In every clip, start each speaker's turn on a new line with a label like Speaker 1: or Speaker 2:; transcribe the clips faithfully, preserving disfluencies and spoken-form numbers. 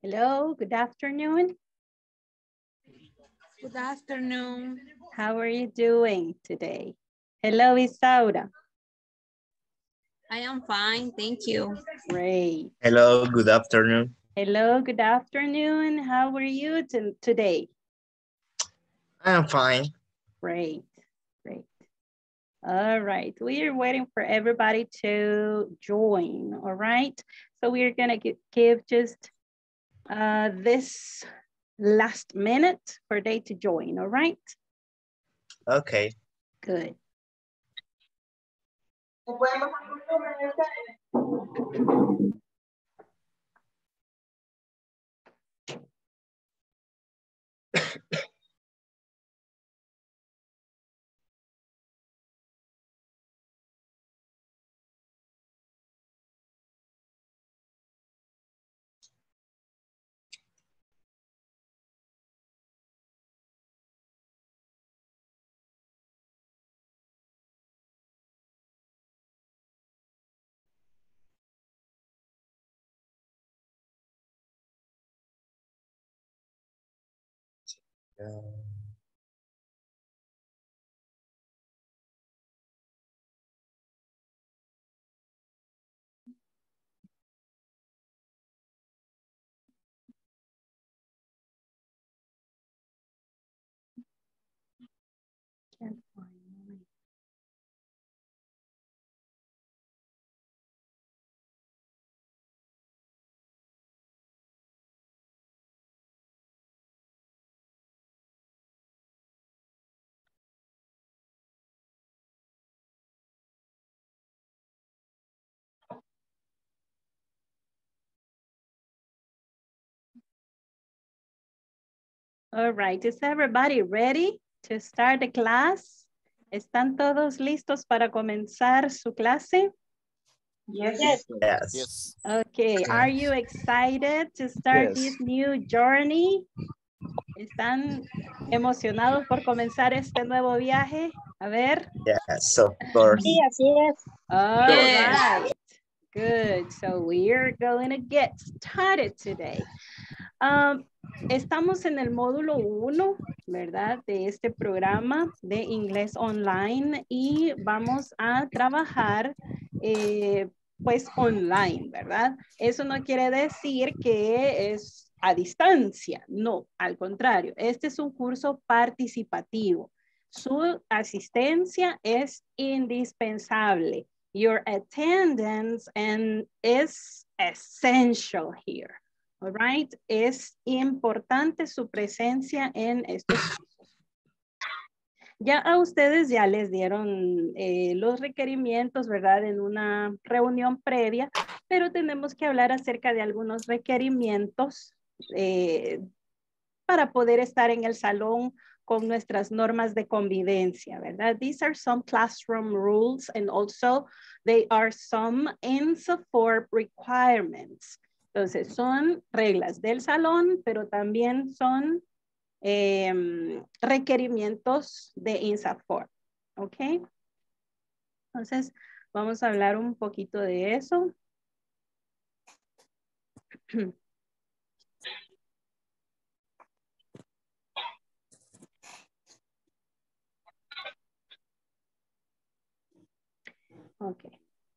Speaker 1: Hello, good afternoon.
Speaker 2: Good afternoon.
Speaker 1: How are you doing today? Hello, Isaura.
Speaker 2: I am fine, thank you.
Speaker 1: Great.
Speaker 3: Hello, good afternoon.
Speaker 1: Hello, good afternoon. How are you today?
Speaker 3: I am fine.
Speaker 1: Great, great. All right, we are waiting for everybody to join, all right? So we're gonna give just uh, this last minute for they to join, all right?
Speaker 3: Okay.
Speaker 1: Good.
Speaker 3: Um,
Speaker 1: Can't find mine. All right, is everybody ready to start the class? ¿Están todos listos para comenzar su clase?
Speaker 4: Yes.
Speaker 3: Yes.
Speaker 5: Yes.
Speaker 1: Okay, are you excited to start
Speaker 3: Yes.
Speaker 1: this new journey? ¿Están emocionados por comenzar este nuevo viaje? A ver.
Speaker 3: Yes, of course.
Speaker 4: Sí, así es.
Speaker 1: All
Speaker 2: Yes.
Speaker 1: right, good. So we're going to get started today. Um, estamos en el módulo uno, ¿verdad? De este programa de inglés online y vamos a trabajar eh, pues online, ¿verdad? Eso no quiere decir que es a distancia, no, al contrario, este es un curso participativo. Su asistencia es indispensable. Your attendance and is essential here. All right, es importante su presencia en estos cursos. Ya a ustedes ya les dieron eh, los requerimientos, ¿verdad? En una reunión previa, pero tenemos que hablar acerca de algunos requerimientos eh, para poder estar en el salón con nuestras normas de convivencia, ¿verdad? These are some classroom rules and also they are some I N S A F O R requirements. Entonces, son reglas del salón, pero también son eh, requerimientos de I N S A F O R. ¿Ok? Entonces, vamos a hablar un poquito de eso. Ok.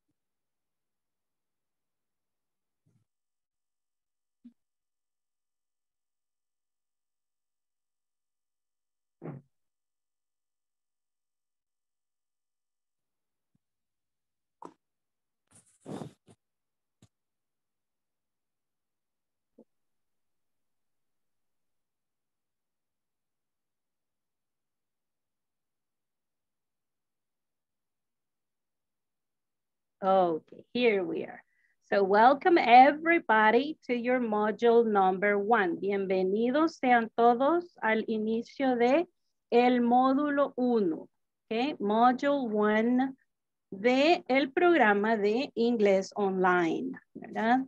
Speaker 1: Okay, here we are. So welcome everybody to your module number one. Bienvenidos sean todos al inicio de el módulo uno. Okay, module one de el programa de inglés online, ¿verdad?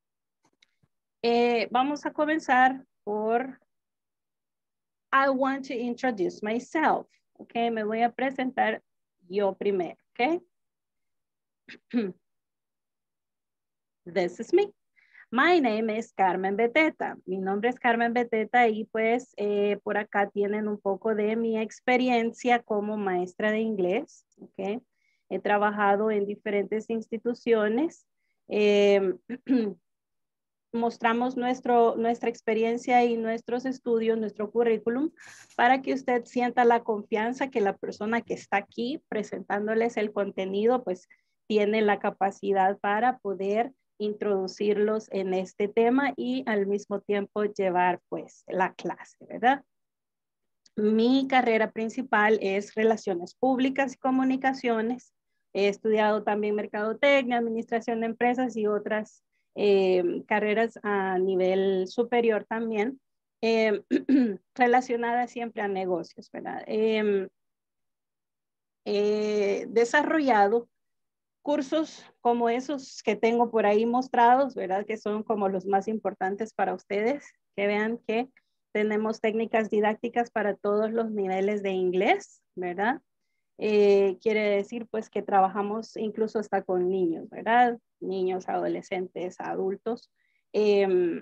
Speaker 1: Eh, vamos a comenzar por I want to introduce myself. Okay, me voy a presentar yo primero, okay? This is me. My name is Carmen Beteta. Mi nombre es Carmen Beteta y pues eh, por acá tienen un poco de mi experiencia como maestra de inglés. ¿Okay? He trabajado en diferentes instituciones. Eh, mostramos nuestro, nuestra experiencia y nuestros estudios, nuestro currículum, para que usted sienta la confianza que la persona que está aquí presentándoles el contenido, pues tiene la capacidad para poder introducirlos en este tema y al mismo tiempo llevar pues la clase, ¿verdad? Mi carrera principal es Relaciones Públicas y Comunicaciones. He estudiado también Mercadotecnia, Administración de Empresas y otras eh, carreras a nivel superior también, eh, relacionadas siempre a negocios, ¿verdad? Eh, he desarrollado cursos como esos que tengo por ahí mostrados, ¿verdad? Que son como los más importantes para ustedes, que vean que tenemos técnicas didácticas para todos los niveles de inglés, ¿verdad? Eh, quiere decir pues que trabajamos incluso hasta con niños, ¿verdad? Niños, adolescentes, adultos eh,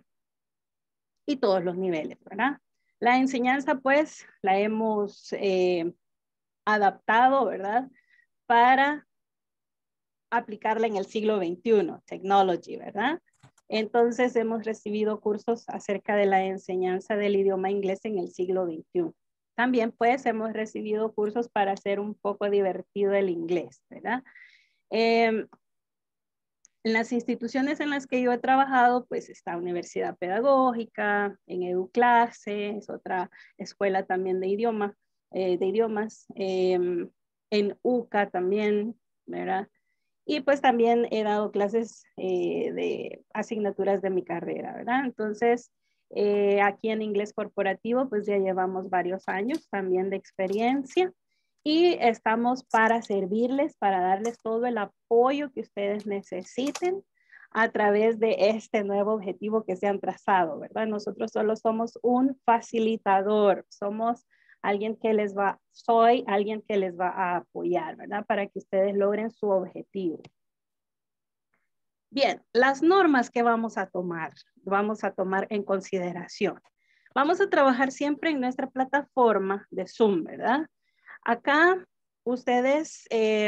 Speaker 1: y todos los niveles, ¿verdad? La enseñanza pues la hemos eh, adaptado, ¿verdad? Para aplicarla en el siglo veintiuno, technology, ¿verdad? Entonces hemos recibido cursos acerca de la enseñanza del idioma inglés en el siglo veintiuno. También pues hemos recibido cursos para hacer un poco divertido el inglés, ¿verdad? Eh, en las instituciones en las que yo he trabajado, pues está Universidad Pedagógica, en EduClase, es otra escuela también de idioma, eh, de idiomas, eh, en U C A también, ¿verdad? Y pues también he dado clases eh, de asignaturas de mi carrera, ¿verdad? Entonces, eh, aquí en inglés corporativo, pues ya llevamos varios años también de experiencia y estamos para servirles, para darles todo el apoyo que ustedes necesiten a través de este nuevo objetivo que se han trazado, ¿verdad? Nosotros solo somos un facilitador, somos alguien que les va, soy alguien que les va a apoyar, ¿verdad? Para que ustedes logren su objetivo. Bien, las normas que vamos a tomar, vamos a tomar en consideración. Vamos a trabajar siempre en nuestra plataforma de Zoom, ¿verdad? Acá ustedes eh,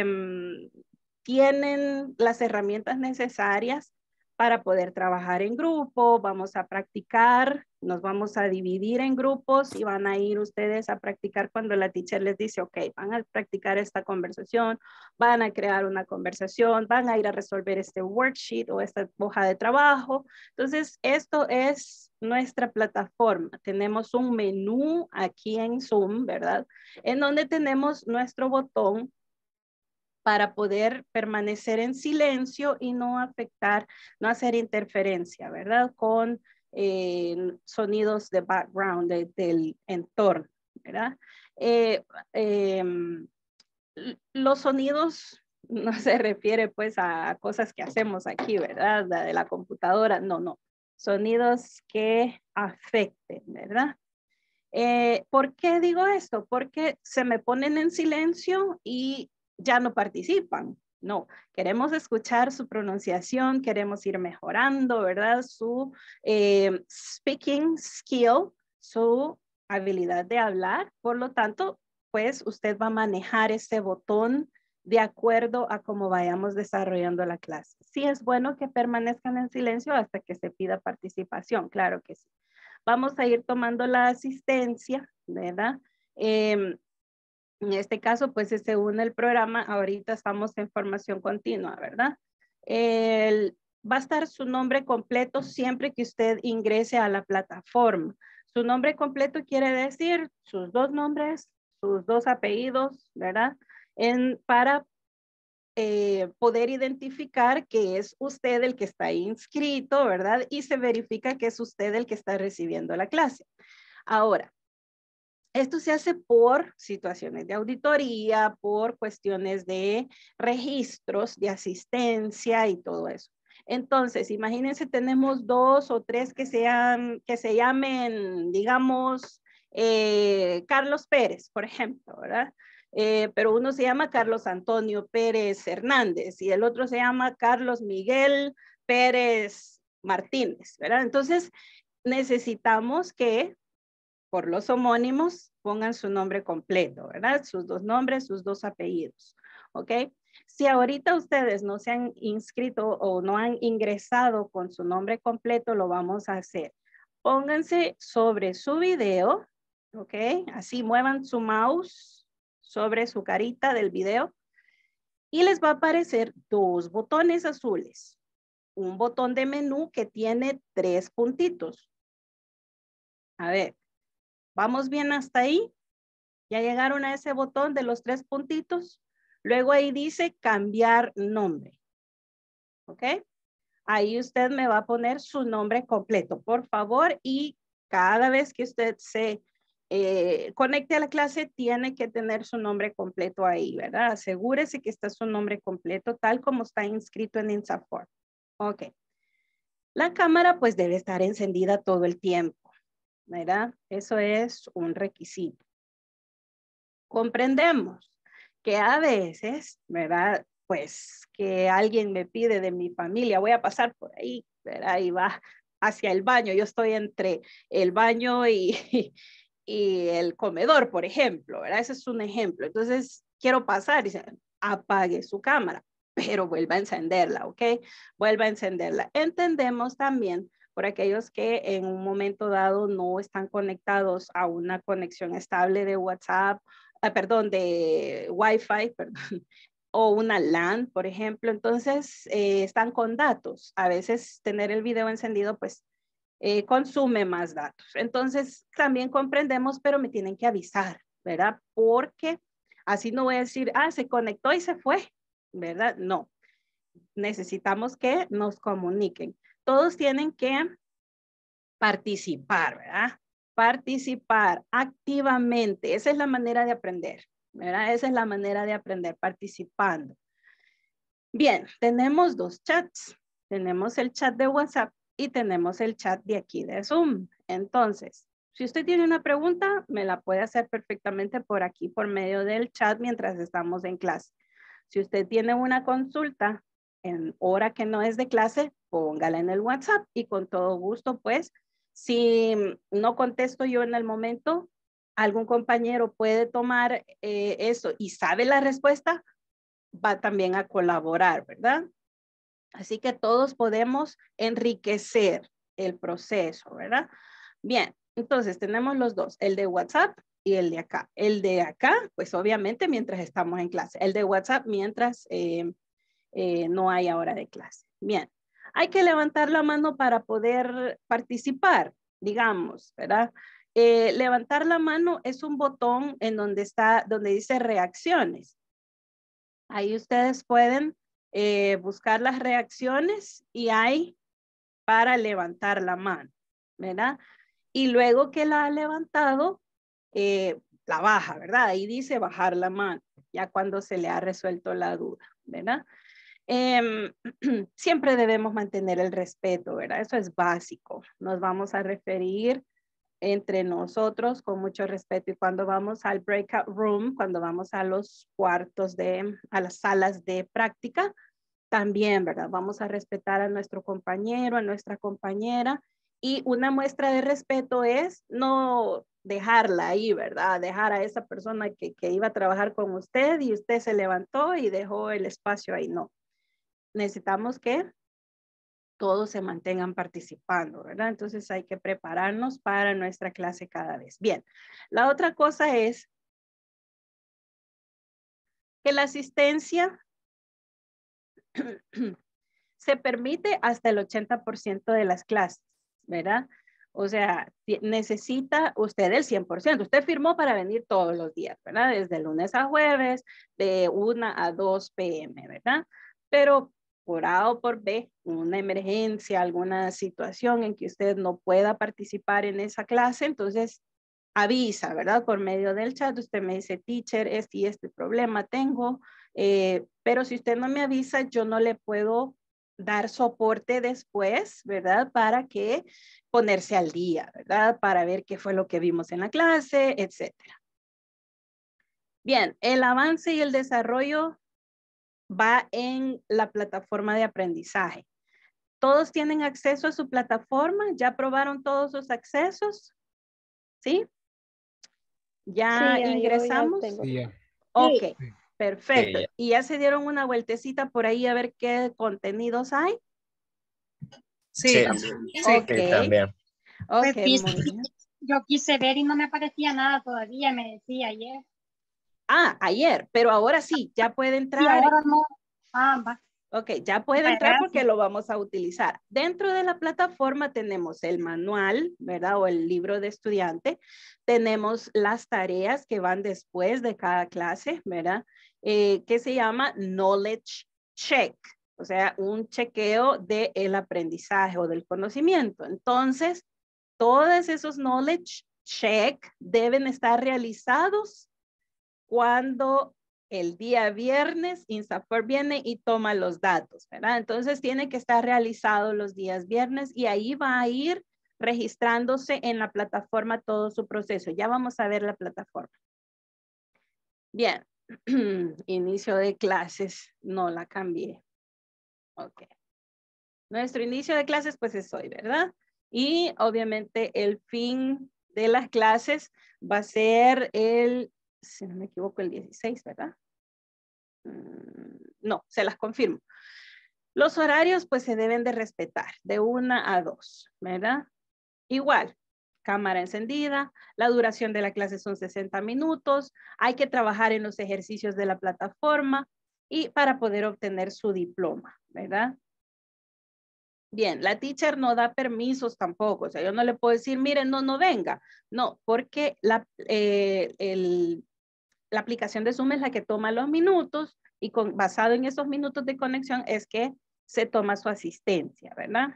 Speaker 1: tienen las herramientas necesarias para poder trabajar en grupo, vamos a practicar, nos vamos a dividir en grupos y van a ir ustedes a practicar cuando la teacher les dice, ok, van a practicar esta conversación, van a crear una conversación, van a ir a resolver este worksheet o esta hoja de trabajo. Entonces, esto es nuestra plataforma. Tenemos un menú aquí en Zoom, ¿verdad? En donde tenemos nuestro botón para poder permanecer en silencio y no afectar, no hacer interferencia, ¿verdad? Con eh, sonidos de background de, del entorno, ¿verdad? Eh, eh, los sonidos no se refiere pues a cosas que hacemos aquí, ¿verdad? De la computadora, no, no. Sonidos que afecten, ¿verdad? Eh, ¿Por qué digo esto? Porque se me ponen en silencio y ya no participan. No, queremos escuchar su pronunciación, queremos ir mejorando, ¿verdad? Su eh, speaking skill, su habilidad de hablar. Por lo tanto, pues usted va a manejar ese botón de acuerdo a cómo vayamos desarrollando la clase. Sí es bueno que permanezcan en silencio hasta que se pida participación, claro que sí. Vamos a ir tomando la asistencia, ¿verdad? Eh, en este caso, pues según el programa, ahorita estamos en formación continua, ¿verdad? El, va a estar su nombre completo siempre que usted ingrese a la plataforma. Su nombre completo quiere decir sus dos nombres, sus dos apellidos, ¿verdad? En, para Eh, poder identificar que es usted el que está inscrito, ¿verdad? Y se verifica que es usted el que está recibiendo la clase. Ahora, esto se hace por situaciones de auditoría, por cuestiones de registros, de asistencia y todo eso. Entonces, imagínense, tenemos dos o tres que, sean, que se llamen, digamos, eh, Carlos Pérez, por ejemplo, ¿verdad? Eh, pero uno se llama Carlos Antonio Pérez Hernández y el otro se llama Carlos Miguel Pérez Martínez, ¿verdad? Entonces, necesitamos que por los homónimos pongan su nombre completo, ¿verdad? Sus dos nombres, sus dos apellidos, ¿ok? Si ahorita ustedes no se han inscrito o no han ingresado con su nombre completo, lo vamos a hacer. Pónganse sobre su video, ¿ok? Así muevan su mouse sobre su carita del video y les va a aparecer dos botones azules. Un botón de menú que tiene tres puntitos. A ver, ¿vamos bien hasta ahí? ¿Ya llegaron a ese botón de los tres puntitos? Luego ahí dice cambiar nombre. ¿Ok? Ahí usted me va a poner su nombre completo, por favor. Y cada vez que usted se eh, conecte a la clase, tiene que tener su nombre completo ahí, ¿verdad? Asegúrese que está su nombre completo, tal como está inscrito en INSAFORP. Ok. La cámara pues debe estar encendida todo el tiempo, ¿verdad? Eso es un requisito. Comprendemos que a veces, ¿verdad? Pues que alguien me pide de mi familia, voy a pasar por ahí, ¿verdad? Y va hacia el baño. Yo estoy entre el baño y, y el comedor, por ejemplo, ¿verdad? Ese es un ejemplo. Entonces, quiero pasar y dice, apague su cámara, pero vuelva a encenderla, ¿ok? Vuelva a encenderla. Entendemos también por aquellos que en un momento dado no están conectados a una conexión estable de WhatsApp, ah, perdón, de Wi-Fi, perdón, o una LAN, por ejemplo. Entonces, eh, están con datos. A veces tener el video encendido, pues, eh, consume más datos. Entonces, también comprendemos, pero me tienen que avisar, ¿verdad? Porque así no voy a decir, ah, se conectó y se fue, ¿verdad? No. Necesitamos que nos comuniquen. Todos tienen que participar, ¿verdad? Participar activamente. Esa es la manera de aprender, ¿verdad? Esa es la manera de aprender, participando. Bien, tenemos dos chats. Tenemos el chat de WhatsApp y tenemos el chat de aquí de Zoom. Entonces, si usted tiene una pregunta, me la puede hacer perfectamente por aquí, por medio del chat mientras estamos en clase. Si usted tiene una consulta en hora que no es de clase, póngala en el WhatsApp y con todo gusto, pues, si no contesto yo en el momento, algún compañero puede tomar eh, eso y sabe la respuesta, va también a colaborar, ¿verdad? Así que todos podemos enriquecer el proceso, ¿verdad? Bien, entonces tenemos los dos, el de WhatsApp y el de acá. El de acá, pues obviamente mientras estamos en clase. El de WhatsApp mientras eh, eh, no hay hora de clase. Bien, hay que levantar la mano para poder participar, digamos, ¿verdad? Eh, levantar la mano es un botón en donde está, donde dice reacciones. Ahí ustedes pueden eh, buscar las reacciones y hay para levantar la mano, ¿verdad? Y luego que la ha levantado, eh, la baja, ¿verdad? Ahí dice bajar la mano, ya cuando se le ha resuelto la duda, ¿verdad? Eh, siempre debemos mantener el respeto, ¿verdad? Eso es básico. Nos vamos a referir entre nosotros con mucho respeto y cuando vamos al breakout room, cuando vamos a los cuartos de, a las salas de práctica, también, ¿verdad? Vamos a respetar a nuestro compañero, a nuestra compañera y una muestra de respeto es no dejarla ahí, ¿verdad? Dejar a esa persona que, que iba a trabajar con usted y usted se levantó y dejó el espacio ahí, no. Necesitamos que todos se mantengan participando, ¿verdad? Entonces hay que prepararnos para nuestra clase cada vez. Bien, la otra cosa es que la asistencia se permite hasta el ochenta por ciento de las clases, ¿verdad? O sea, necesita usted el cien por ciento. Usted firmó para venir todos los días, ¿verdad? Desde lunes a jueves, de una a dos pe eme, ¿verdad? Pero por A o por B, una emergencia, alguna situación en que usted no pueda participar en esa clase, entonces avisa, ¿verdad? Por medio del chat, usted me dice, teacher, este y este problema tengo, eh, pero si usted no me avisa, yo no le puedo dar soporte después, ¿verdad? Para que ponerse al día, ¿verdad? Para ver qué fue lo que vimos en la clase, etcétera. Bien, el avance y el desarrollo va en la plataforma de aprendizaje. ¿Todos tienen acceso a su plataforma? ¿Ya probaron todos sus accesos? ¿Sí? ¿Ya
Speaker 4: Sí, ya, yo ya
Speaker 1: ingresamos?
Speaker 4: tengo.
Speaker 5: Sí, ya.
Speaker 1: Ok,
Speaker 4: Sí.
Speaker 1: perfecto.
Speaker 3: Sí, ya.
Speaker 1: ¿Y ya se dieron una vueltecita por ahí a ver qué contenidos hay?
Speaker 3: Sí,
Speaker 1: Ok,
Speaker 3: sí, también.
Speaker 4: Pues
Speaker 1: ok,
Speaker 4: quise-
Speaker 1: muy bien.
Speaker 4: yo quise ver y no me aparecía nada todavía, me decía ayer.
Speaker 1: Ah, ayer, pero ahora sí, ya puede
Speaker 4: Y
Speaker 1: entrar.
Speaker 4: ahora no. Ah, va.
Speaker 1: Ok, ya puede
Speaker 4: Vaya,
Speaker 1: entrar porque
Speaker 4: gracias.
Speaker 1: lo vamos a utilizar. Dentro de la plataforma tenemos el manual, ¿verdad? O el libro de estudiante. Tenemos las tareas que van después de cada clase, ¿verdad? Eh, que se llama Knowledge Check, o sea, un chequeo del aprendizaje o del conocimiento. Entonces, todos esos Knowledge Check deben estar realizados cuando el día viernes INSAFORP viene y toma los datos, ¿verdad? Entonces tiene que estar realizado los días viernes y ahí va a ir registrándose en la plataforma todo su proceso. Ya vamos a ver la plataforma. Bien, inicio de clases, no la cambié. Ok. Nuestro inicio de clases pues es hoy, ¿verdad? Y obviamente el fin de las clases va a ser el, si no me equivoco, el dieciséis, ¿verdad? No, se las confirmo. Los horarios pues se deben de respetar de una a dos, ¿verdad? Igual, cámara encendida, la duración de la clase son sesenta minutos, hay que trabajar en los ejercicios de la plataforma y para poder obtener su diploma, ¿verdad? Bien, la teacher no da permisos tampoco, o sea, yo no le puedo decir, miren, no, no venga, no, porque la, eh, el, la aplicación de Zoom es la que toma los minutos y con, basado en esos minutos de conexión es que se toma su asistencia, ¿verdad?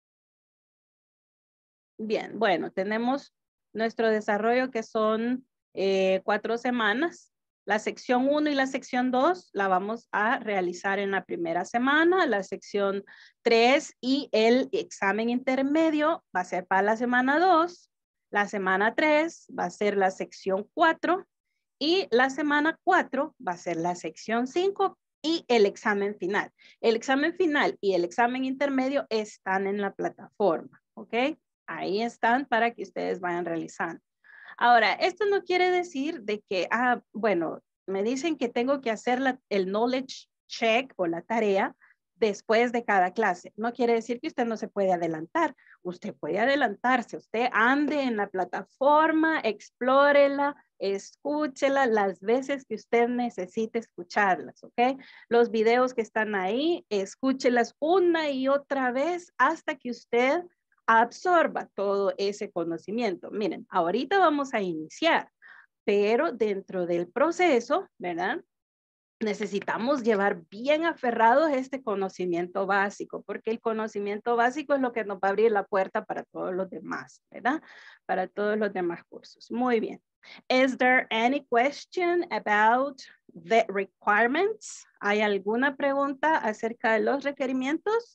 Speaker 1: Bien, bueno, tenemos nuestro desarrollo que son eh, cuatro semanas. La sección uno y la sección dos la vamos a realizar en la primera semana. La sección tres y el examen intermedio va a ser para la semana dos. La semana tres va a ser la sección cuatro. Y la semana cuatro va a ser la sección cinco y el examen final. El examen final y el examen intermedio están en la plataforma, ¿ok? Ahí están para que ustedes vayan realizando. Ahora, esto no quiere decir de que, ah, bueno, me dicen que tengo que hacer la, el knowledge check o la tarea después de cada clase. No quiere decir que usted no se puede adelantar. Usted puede adelantarse. Usted ande en la plataforma, explórela, escúchela las veces que usted necesite escucharlas, ¿ok? Los videos que están ahí, escúchelas una y otra vez hasta que usted absorba todo ese conocimiento. Miren, ahorita vamos a iniciar, pero dentro del proceso, ¿verdad? Necesitamos llevar bien aferrados este conocimiento básico, porque el conocimiento básico es lo que nos va a abrir la puerta para todos los demás, ¿verdad? Para todos los demás cursos. Muy bien. Is there any question about the requirements? ¿Hay alguna pregunta acerca de los requerimientos?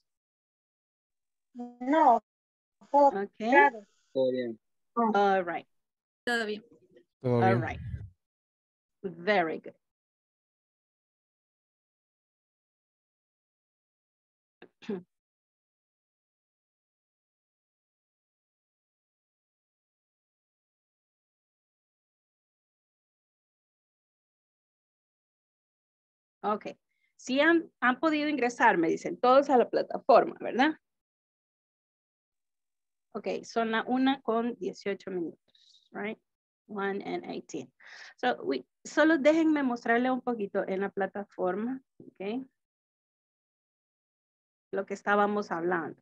Speaker 4: No. Oh,
Speaker 1: Okay.
Speaker 4: claro.
Speaker 5: Todo bien.
Speaker 1: All right.
Speaker 2: Todo bien.
Speaker 5: Todo
Speaker 1: All
Speaker 5: bien.
Speaker 1: right. Very good. Ok. Si han, han podido ingresar, me dicen, todos a la plataforma, ¿verdad? Ok, son la una con dieciocho minutos, right? one and eighteen. So, we, solo déjenme mostrarle un poquito en la plataforma, ok? Lo que estábamos hablando.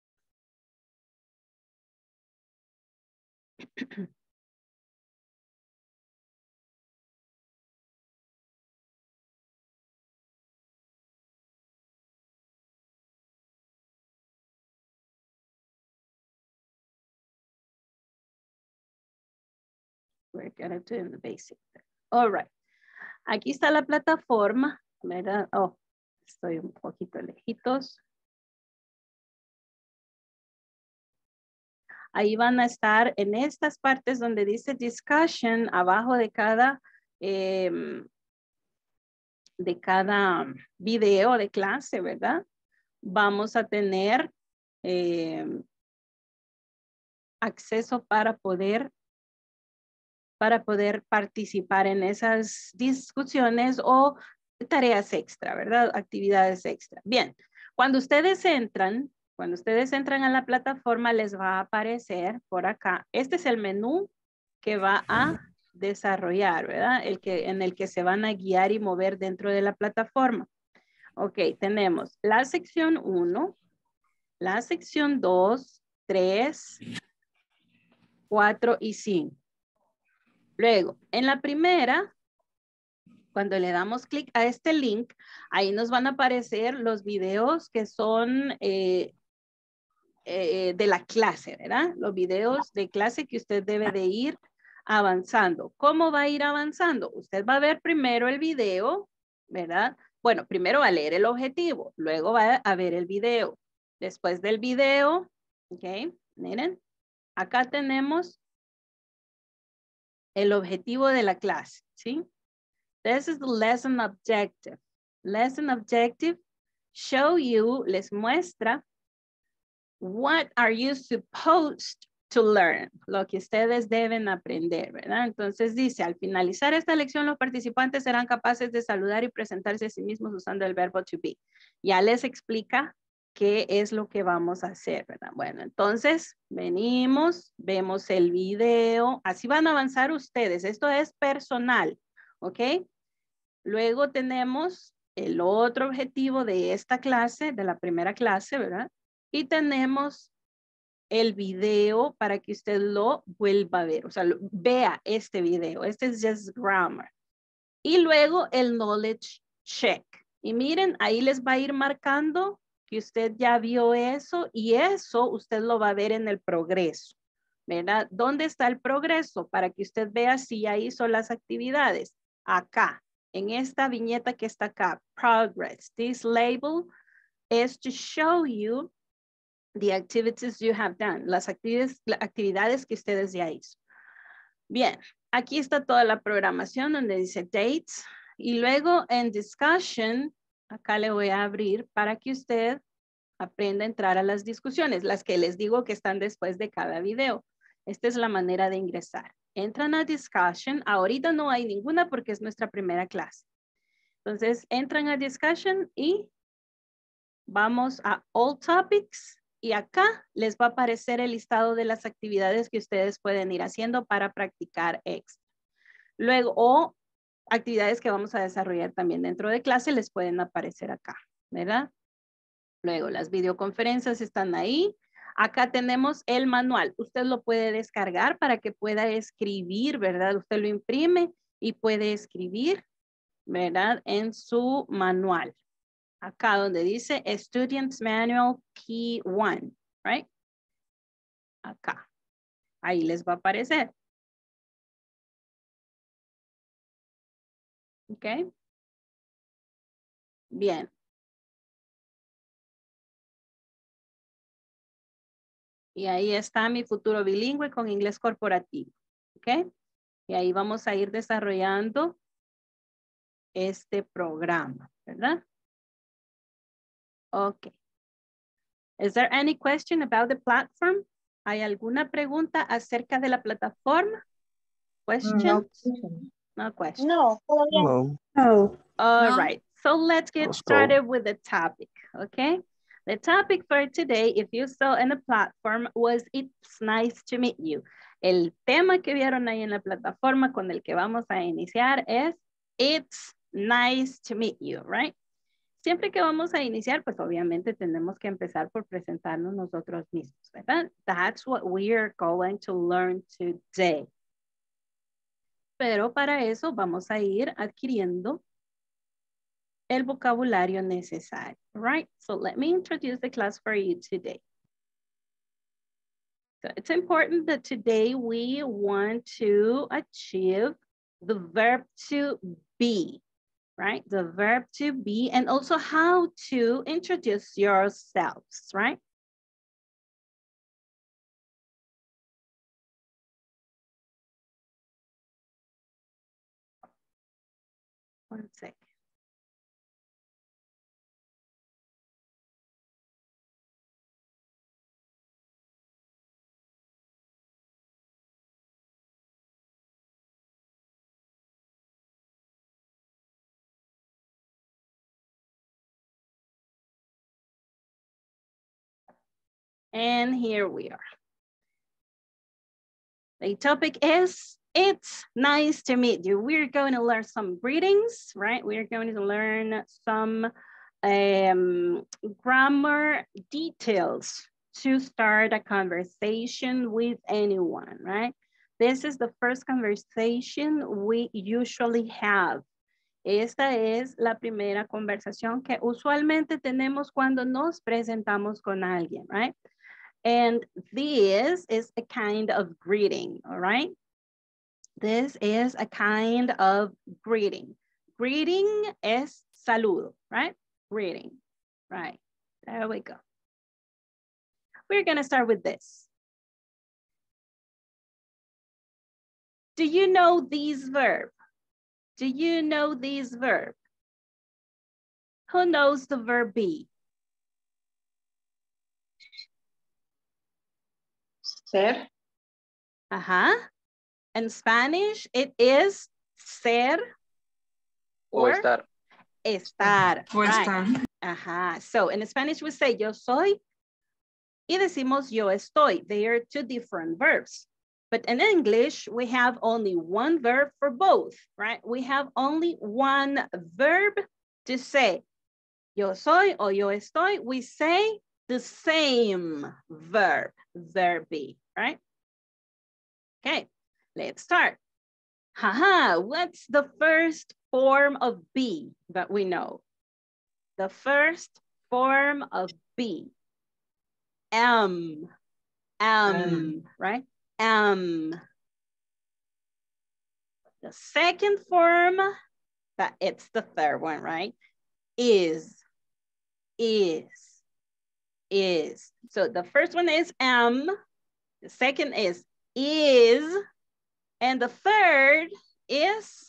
Speaker 1: We're gonna do in the basic. All right. Aquí está la plataforma, ¿verdad? Oh, estoy un poquito lejitos. Ahí van a estar en estas partes donde dice discussion, abajo de cada, eh, de cada video de clase, ¿verdad? Vamos a tener eh, acceso para poder, para poder participar en esas discusiones o tareas extra, ¿verdad? Actividades extra. Bien, cuando ustedes entran, cuando ustedes entran a la plataforma les va a aparecer por acá. Este es el menú que va a desarrollar, ¿verdad? El que, en el que se van a guiar y mover dentro de la plataforma. Ok, tenemos la sección uno, la sección dos, tres, cuatro y cinco. Luego, en la primera, cuando le damos clic a este link, ahí nos van a aparecer los videos que son eh, eh, de la clase, ¿verdad? Los videos de clase que usted debe de ir avanzando. ¿Cómo va a ir avanzando? Usted va a ver primero el video, ¿verdad? Bueno, primero va a leer el objetivo, luego va a ver el video. Después del video, ok, miren, acá tenemos el objetivo de la clase, ¿sí? This is the lesson objective. Lesson objective show you, les muestra what are you supposed to learn, lo que ustedes deben aprender, ¿verdad? Entonces dice, al finalizar esta lección, los participantes serán capaces de saludar y presentarse a sí mismos usando el verbo to be. Ya les explica qué es lo que vamos a hacer, ¿verdad? Bueno, entonces venimos, vemos el video, así van a avanzar ustedes. Esto es personal, ¿ok? Luego tenemos el otro objetivo de esta clase, de la primera clase, ¿verdad? Y tenemos el video para que usted lo vuelva a ver, o sea, lo, vea este video. Este es just grammar. Y luego el knowledge check. Y miren, ahí les va a ir marcando que usted ya vio eso y eso usted lo va a ver en el progreso, ¿verdad? ¿Dónde está el progreso? Para que usted vea si ya hizo las actividades. Acá, en esta viñeta que está acá, progress. This label is to show you the activities you have done, las actividades, las actividades que ustedes ya hizo. Bien, aquí está toda la programación donde dice dates y luego en discussion, acá le voy a abrir para que usted aprenda a entrar a las discusiones, las que les digo que están después de cada video. Esta es la manera de ingresar. Entran a discussion, ahorita no hay ninguna porque es nuestra primera clase. Entonces entran a discussion y vamos a all topics. Y acá les va a aparecer el listado de las actividades que ustedes pueden ir haciendo para practicar extra. Luego, o actividades que vamos a desarrollar también dentro de clase les pueden aparecer acá, ¿verdad? Luego, las videoconferencias están ahí. Acá tenemos el manual. Usted lo puede descargar para que pueda escribir, ¿verdad? Usted lo imprime y puede escribir, ¿verdad? En su manual. Acá donde dice Students Manual P uno, right? Acá. Ahí les va a aparecer. ¿Ok? Bien. Y ahí está mi futuro bilingüe con inglés corporativo. ¿Ok? Y ahí vamos a ir desarrollando este programa, ¿verdad? Ok. Is there any question about the platform? ¿Hay alguna pregunta acerca de la plataforma? Questions? No questions.
Speaker 4: No, todo bien.
Speaker 3: No.
Speaker 5: No.
Speaker 1: All
Speaker 2: No.
Speaker 1: right, so let's get
Speaker 3: Let's go.
Speaker 1: started with the topic, okay? The topic for today, if you saw in the platform, was It's Nice to Meet You. El tema que vieron ahí en la plataforma con el que vamos a iniciar es It's Nice to Meet You, right? Siempre que vamos a iniciar, pues obviamente tenemos que empezar por presentarnos nosotros mismos, ¿verdad? That's what we are going to learn today. Pero para eso vamos a ir adquiriendo el vocabulario necesario, right? So let me introduce the class for you today. So it's important that today we want to achieve the verb to be, right? The verb to be and also how to introduce yourselves, right? One second. And here we are. The topic is, it's nice to meet you. We're going to learn some greetings, right? We're going to learn some um, grammar details to start a conversation with anyone, right? This is the first conversation we usually have. Esta es la primera conversación que usualmente tenemos cuando nos presentamos con alguien, right? And this is a kind of greeting, all right? This is a kind of greeting. Greeting es saludo, right? Greeting, right? There we go. We're gonna start with this. Do you know this verb? Do you know this verb? Who knows the verb be?
Speaker 3: Ser.
Speaker 1: Uh-huh. In Spanish, it is ser or,
Speaker 5: O estar.
Speaker 1: estar.
Speaker 2: Or
Speaker 1: right.
Speaker 2: estar.
Speaker 1: Ajá. So in Spanish, we say yo soy y decimos yo estoy. They are two different verbs. But in English, we have only one verb for both, right? We have only one verb to say yo soy or yo estoy. We say the same verb, verb be, right? Okay, let's start. Haha, what's the first form of be that we know? The first form of be. Am, am,
Speaker 3: Um.
Speaker 1: right? Am. The second form, that it's the third one, right? Is, is, is. So the first one is am, the second is is, and the third is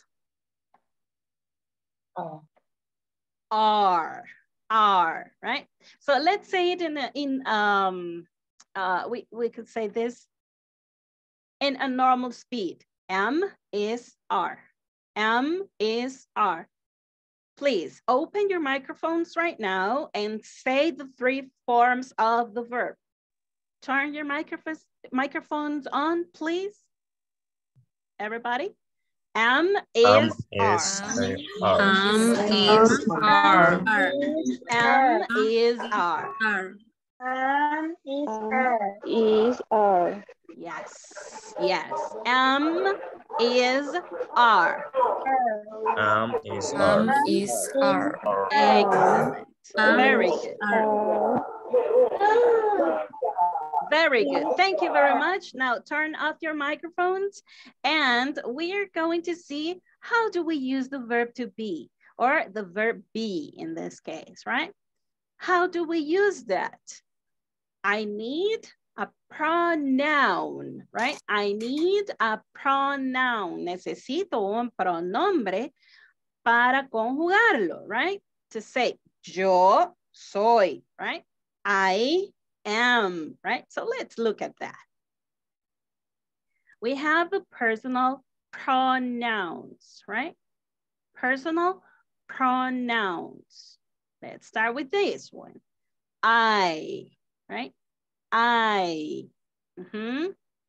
Speaker 3: Oh.
Speaker 1: are, are, right? So let's say it in, a, in um, uh, we, we could say this in a normal speed. Am is are, am is are. Please open your microphones right now and say the three forms of the verb. Turn your microphones, microphones on, please. Everybody. Am is
Speaker 6: Um,
Speaker 1: are.
Speaker 6: is, uh, are.
Speaker 2: Am is are.
Speaker 1: Am is are.
Speaker 2: Are.
Speaker 4: Am is
Speaker 7: Um,
Speaker 4: are.
Speaker 7: is are.
Speaker 1: Yes, yes. Am is are.
Speaker 6: Um, is,
Speaker 2: Am
Speaker 6: are.
Speaker 2: is are.
Speaker 1: Excellent.
Speaker 2: Am
Speaker 1: Very
Speaker 2: is
Speaker 1: good.
Speaker 2: are.
Speaker 7: Are.
Speaker 1: Very good. Thank you very much. Now turn off your microphones and we are going to see how do we use the verb to be or the verb be in this case, right? How do we use that? I need a pronoun, right? I need a pronoun. Necesito un pronombre para conjugarlo, right? To say yo soy, right? I am, right? So let's look at that. We have the personal pronouns, right? Personal pronouns. Let's start with this one. I, right? I. Mm-hmm.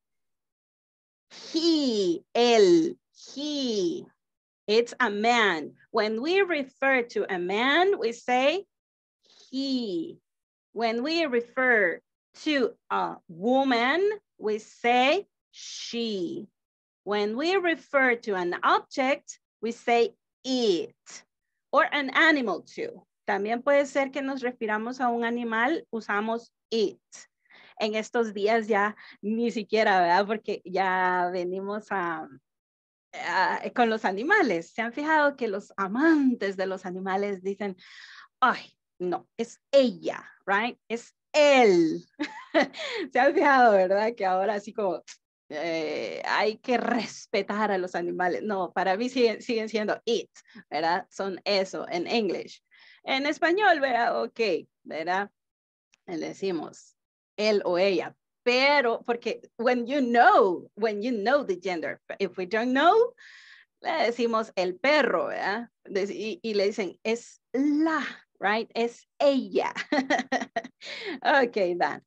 Speaker 1: He, él, he. It's a man. When we refer to a man, we say he. When we refer to a woman, we say she. When we refer to an object, we say it. Or an animal too. También puede ser que nos refiramos a un animal, usamos it. En estos días ya ni siquiera, ¿verdad? Porque ya venimos a, a, con los animales. ¿Se han fijado que los amantes de los animales dicen, ay, no, es ella, right? Es él. Se han fijado, ¿verdad? Que ahora así como eh, hay que respetar a los animales. No, para mí siguen, siguen siendo it, ¿verdad? Son eso en English. En español, ¿verdad? Ok, ¿verdad? Le decimos él o ella. Pero, porque when you know, when you know the gender, if we don't know, le decimos el perro, ¿verdad? Y, y le dicen, es la, right? Es ella. Okay, then.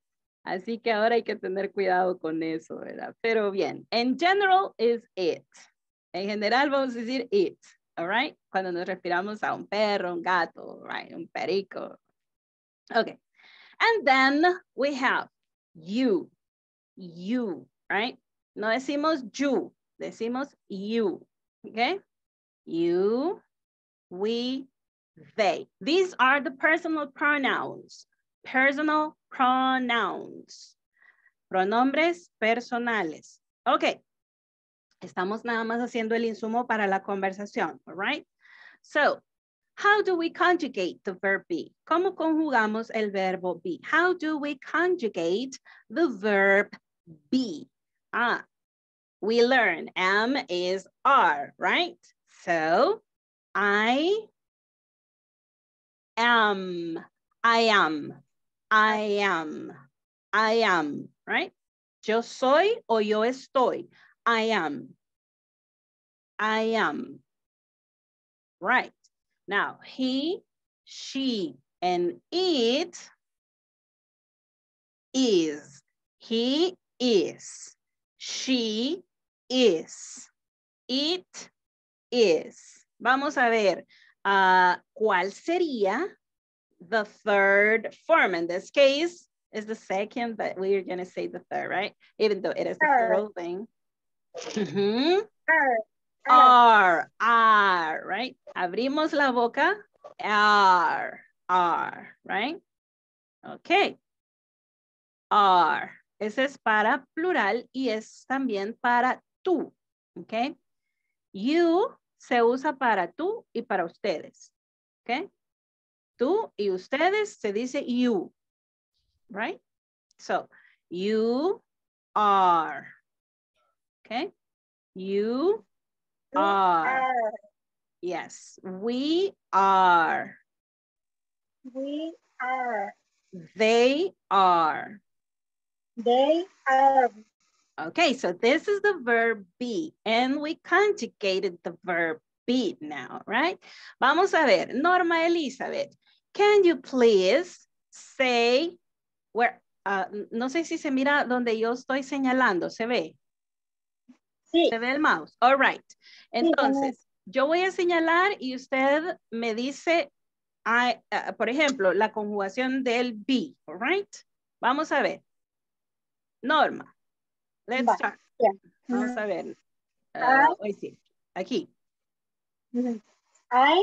Speaker 1: Así que ahora hay que tener cuidado con eso, ¿verdad? Pero bien, en general is it. En general vamos a decir it, all right? Cuando nos refiramos a un perro, un gato, right? Un perico. Okay. And then we have you, you, right? No decimos you, decimos you, okay? You, we, they. These are the personal pronouns. Personal pronouns. Pronombres personales. Ok. Estamos nada más haciendo el insumo para la conversación, all right? So, how do we conjugate the verb be? ¿Cómo conjugamos el verbo be? How do we conjugate the verb be? Ah, we learn am is are, right? So, I am, I am, I am, I am, right? Yo soy o yo estoy. I am, I am, right? Now, he, she, and it is. He is. She is. It is. Vamos a ver uh, cuál sería the third form. In this case, is the second, but we're going to say the third, right? Even though it is the plural thing. Mm-hmm. Are, are, right? Abrimos la boca. Are, are, right? Okay. Are. Ese es para plural y es también para tú. Okay. You se usa para tú y para ustedes. Okay. Tú y ustedes se dice you. Right? So, you are. Okay. You are. Yes, we are.
Speaker 4: We are.
Speaker 1: They are.
Speaker 4: They are.
Speaker 1: Okay, so this is the verb be, and we conjugated the verb be now, right? Vamos a ver, Norma Elizabeth, can you please say where, uh, no sé si se mira donde yo estoy señalando, ¿se ve?
Speaker 4: Sí.
Speaker 1: ¿Se ve el mouse? All right. Entonces,
Speaker 4: Sí,
Speaker 1: yo voy a señalar y usted me dice, I, uh, por ejemplo, la conjugación del be, all right? Vamos a ver. Norma, let's
Speaker 4: Va.
Speaker 1: start.
Speaker 4: Yeah.
Speaker 1: Vamos a ver. Uh,
Speaker 4: I,
Speaker 1: hoy sí, aquí.
Speaker 4: I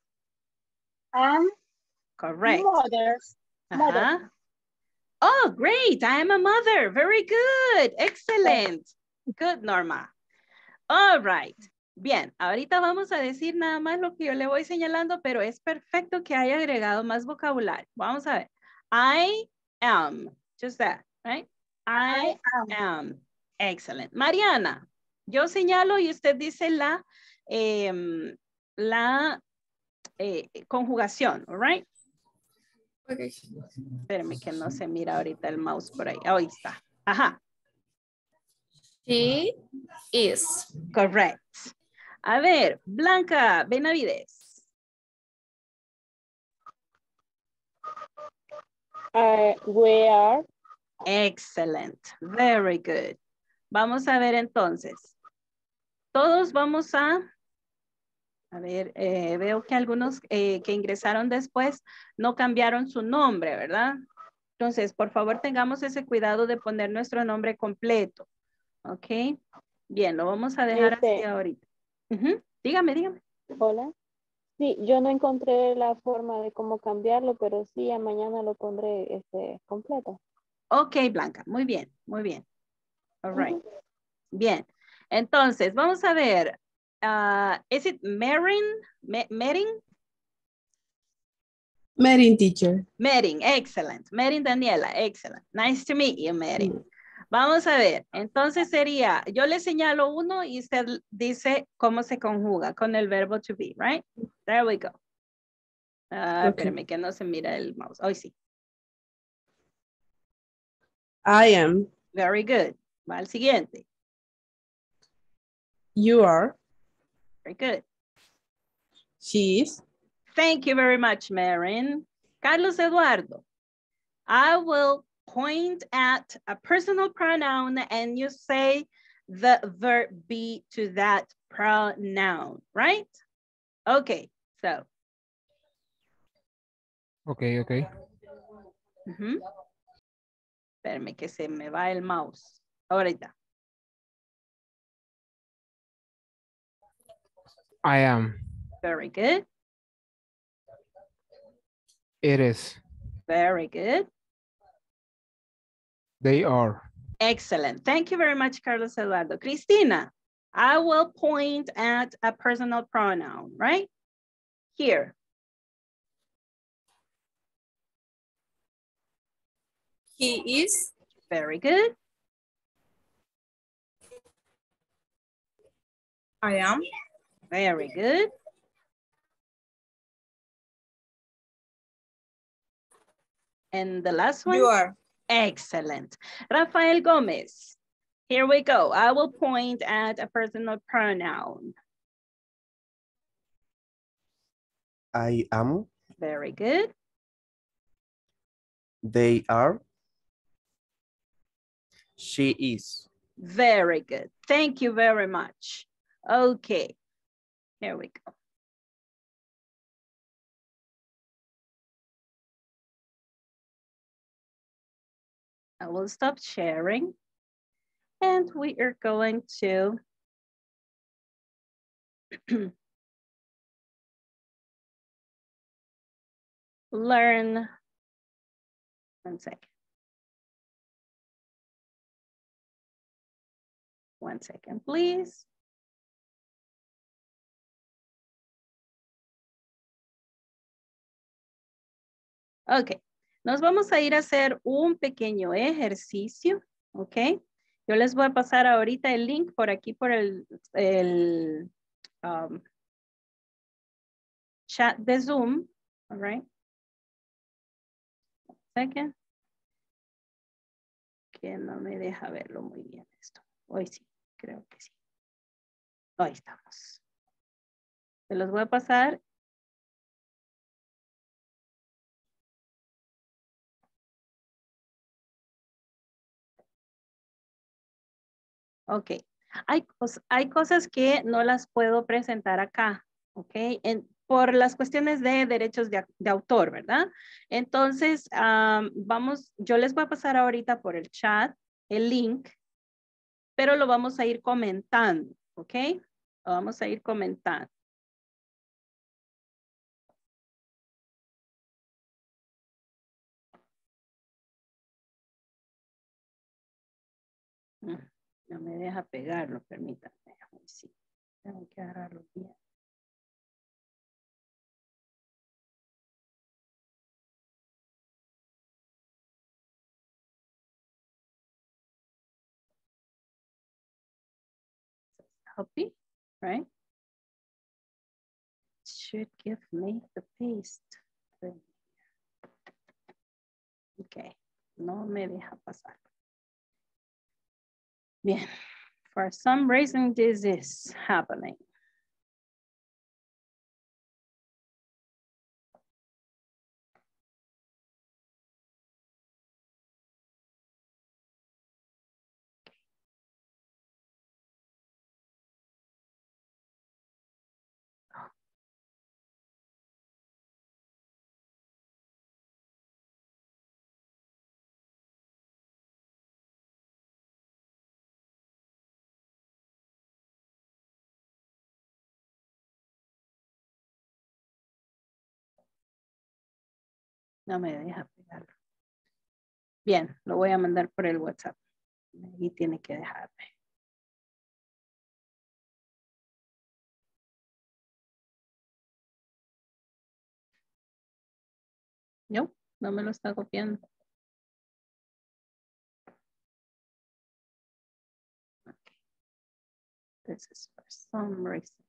Speaker 4: am
Speaker 1: Correct.
Speaker 4: mother. Mother.
Speaker 1: Uh-huh. Oh, great. I am a mother. Very good. Excellent. Good, Norma. All right. Bien, ahorita vamos a decir nada más lo que yo le voy señalando, pero es perfecto que haya agregado más vocabulario. Vamos a ver. I am. Just that, right? I,
Speaker 4: I am.
Speaker 1: am. Excellent. Mariana, yo señalo y usted dice la, eh, la eh, conjugación, all right?
Speaker 3: Okay.
Speaker 1: Espérame que no se mira ahorita el mouse por ahí. Ahí está. Ajá.
Speaker 3: She is.
Speaker 1: Correct. A ver, Blanca Benavides.
Speaker 7: Uh, we are.
Speaker 1: Excellent. Very good. Vamos a ver entonces. Todos vamos a... A ver, eh, veo que algunos eh, que ingresaron después no cambiaron su nombre, ¿verdad? Entonces, por favor, tengamos ese cuidado de poner nuestro nombre completo. ¿Ok? Bien, lo vamos a dejar
Speaker 7: Este,
Speaker 1: así ahorita. Uh-huh. Dígame, dígame.
Speaker 7: Hola. Sí, yo no encontré la forma de cómo cambiarlo, pero sí, a mañana lo pondré este, completo.
Speaker 1: Ok, Blanca. Muy bien, muy bien. All right.
Speaker 7: Uh-huh.
Speaker 1: Bien. Entonces, vamos a ver. Uh, is it Marin? Merin?
Speaker 5: Merin, teacher.
Speaker 1: Merin, excellent. Merin Daniela, excellent. Nice to meet you, Merin. Vamos a ver, entonces sería, yo le señalo uno y usted dice cómo se conjuga con el verbo to be, right? There we go. Uh,
Speaker 5: Okay.
Speaker 1: Espérame que no se mira el mouse. Hoy sí.
Speaker 5: I am.
Speaker 1: Very good. Va al siguiente.
Speaker 5: You are.
Speaker 1: Very good.
Speaker 5: She is.
Speaker 1: Thank you very much, Marin. Carlos Eduardo. I will point at a personal pronoun and you say the verb be to that pronoun, right? Okay, so.
Speaker 8: Okay, okay.
Speaker 1: Uh-huh. Espérame que se me va el mouse. Ahorita.
Speaker 8: I am.
Speaker 1: Very good.
Speaker 8: It is.
Speaker 1: Very good.
Speaker 8: They are.
Speaker 1: Excellent. Thank you very much, Carlos Eduardo. Cristina, I will point at a personal pronoun, right? Here.
Speaker 3: He is.
Speaker 1: Very good.
Speaker 3: I am.
Speaker 1: Very good. And the last one?
Speaker 3: You are.
Speaker 1: Excellent. Rafael Gomez. Here we go. I will point at a personal pronoun.
Speaker 9: I am.
Speaker 1: Very good.
Speaker 9: They are. She is.
Speaker 1: Very good. Thank you very much. Okay. Here we go. I will stop sharing. And we are going to learn. One second. One second, please. Ok, nos vamos a ir a hacer un pequeño ejercicio, ok. Yo les voy a pasar ahorita el link por aquí, por el, el um, chat de Zoom, all right. Second. Que no me deja verlo muy bien esto. Hoy sí, creo que sí. Ahí estamos. Se los voy a pasar. Ok. Hay, cos hay cosas que no las puedo presentar acá. Ok. En, por las cuestiones de derechos de, de autor, ¿verdad? Entonces, um, vamos, yo les voy a pasar ahorita por el chat el link, pero lo vamos a ir comentando. Ok. Lo vamos a ir comentando. No me deja pegarlo, permítanme. Sí, tengo que agarrarlo bien. Copy, right? Should give me the paste. Ok, no me deja pasar. Bien, for some reason this is happening. No me deja pegarlo. Bien, lo voy a mandar por el WhatsApp. Ahí tiene que dejarme. No, no me lo está copiando. Okay. This is for some reason.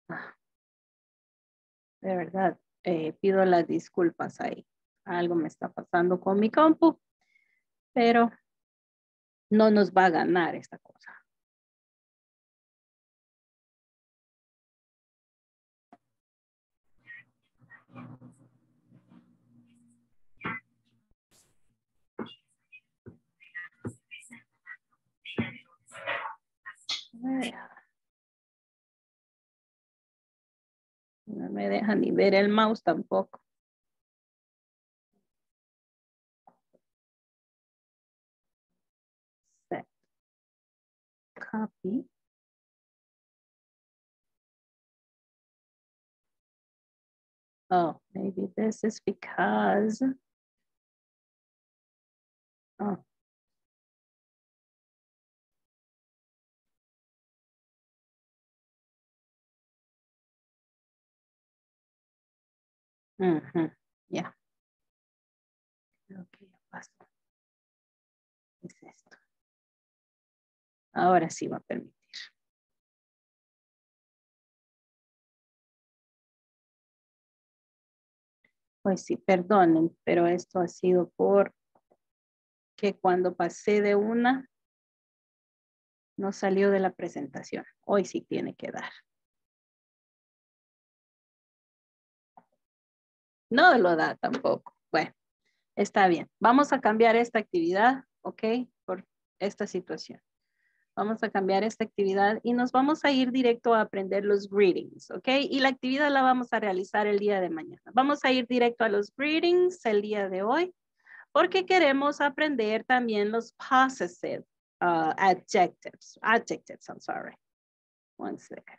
Speaker 1: De verdad, eh, pido las disculpas ahí. Algo me está pasando con mi compu, pero no nos va a ganar esta cosa. No me deja ni ver el mouse tampoco. Set. Copy. Oh, maybe this is because. Oh. Uh-huh. Yeah. Creo que ya pasó. Es esto. Ahora sí va a permitir. Pues sí, perdonen, pero esto ha sido por que cuando pasé de una no salió de la presentación. Hoy sí tiene que dar. No lo da tampoco. Bueno, está bien. Vamos a cambiar esta actividad, ¿ok? Por esta situación. Vamos a cambiar esta actividad y nos vamos a ir directo a aprender los greetings, ¿ok? Y la actividad la vamos a realizar el día de mañana. Vamos a ir directo a los greetings el día de hoy porque queremos aprender también los possessive uh, adjectives. Adjectives, I'm sorry. One second.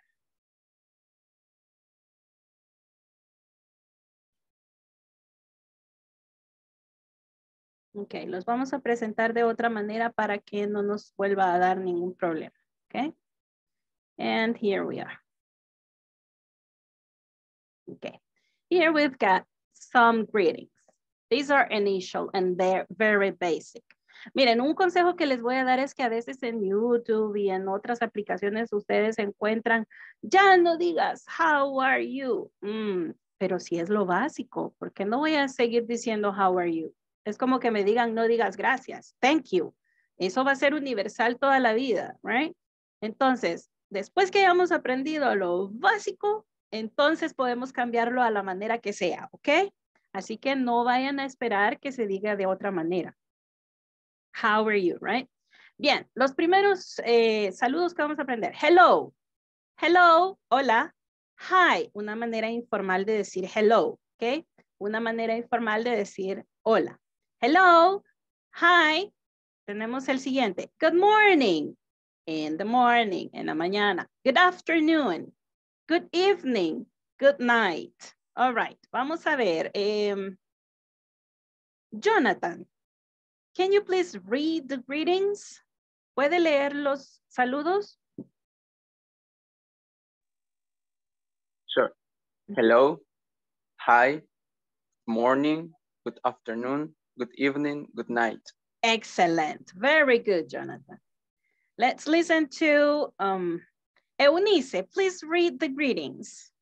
Speaker 1: Ok, los vamos a presentar de otra manera para que no nos vuelva a dar ningún problema. Ok. And here we are. Okay. Here we've got some greetings. These are initial and they're very basic. Miren, un consejo que les voy a dar es que a veces en YouTube y en otras aplicaciones ustedes encuentran, ya no digas, how are you? Mm, pero si es lo básico, porque no voy a seguir diciendo, how are you? Es como que me digan, no digas gracias, thank you. Eso va a ser universal toda la vida, right? Entonces, después que hayamos aprendido lo básico, entonces podemos cambiarlo a la manera que sea, ¿ok? Así que no vayan a esperar que se diga de otra manera. How are you, right? Bien, los primeros eh, saludos que vamos a aprender. Hello. Hello, hola. Hi, una manera informal de decir hello, ¿ok? Una manera informal de decir hola. Hello, hi. Tenemos el siguiente. Good morning. In the morning, en la mañana. Good afternoon. Good evening. Good night. All right, vamos a ver. Um, Jonathan, can you please read the greetings? ¿Puede leer los saludos?
Speaker 10: Sure. Hello, hi, morning, good afternoon, good evening, good night.
Speaker 1: Excellent. Very good, Jonathan. Let's listen to um, Eunice. Please read the greetings.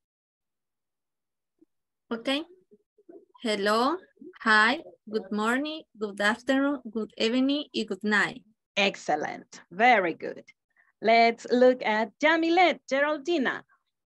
Speaker 2: Okay. Hello, hi, good morning, good afternoon, good evening, and good night.
Speaker 1: Excellent. Very good. Let's look at Jamilet, Geraldina.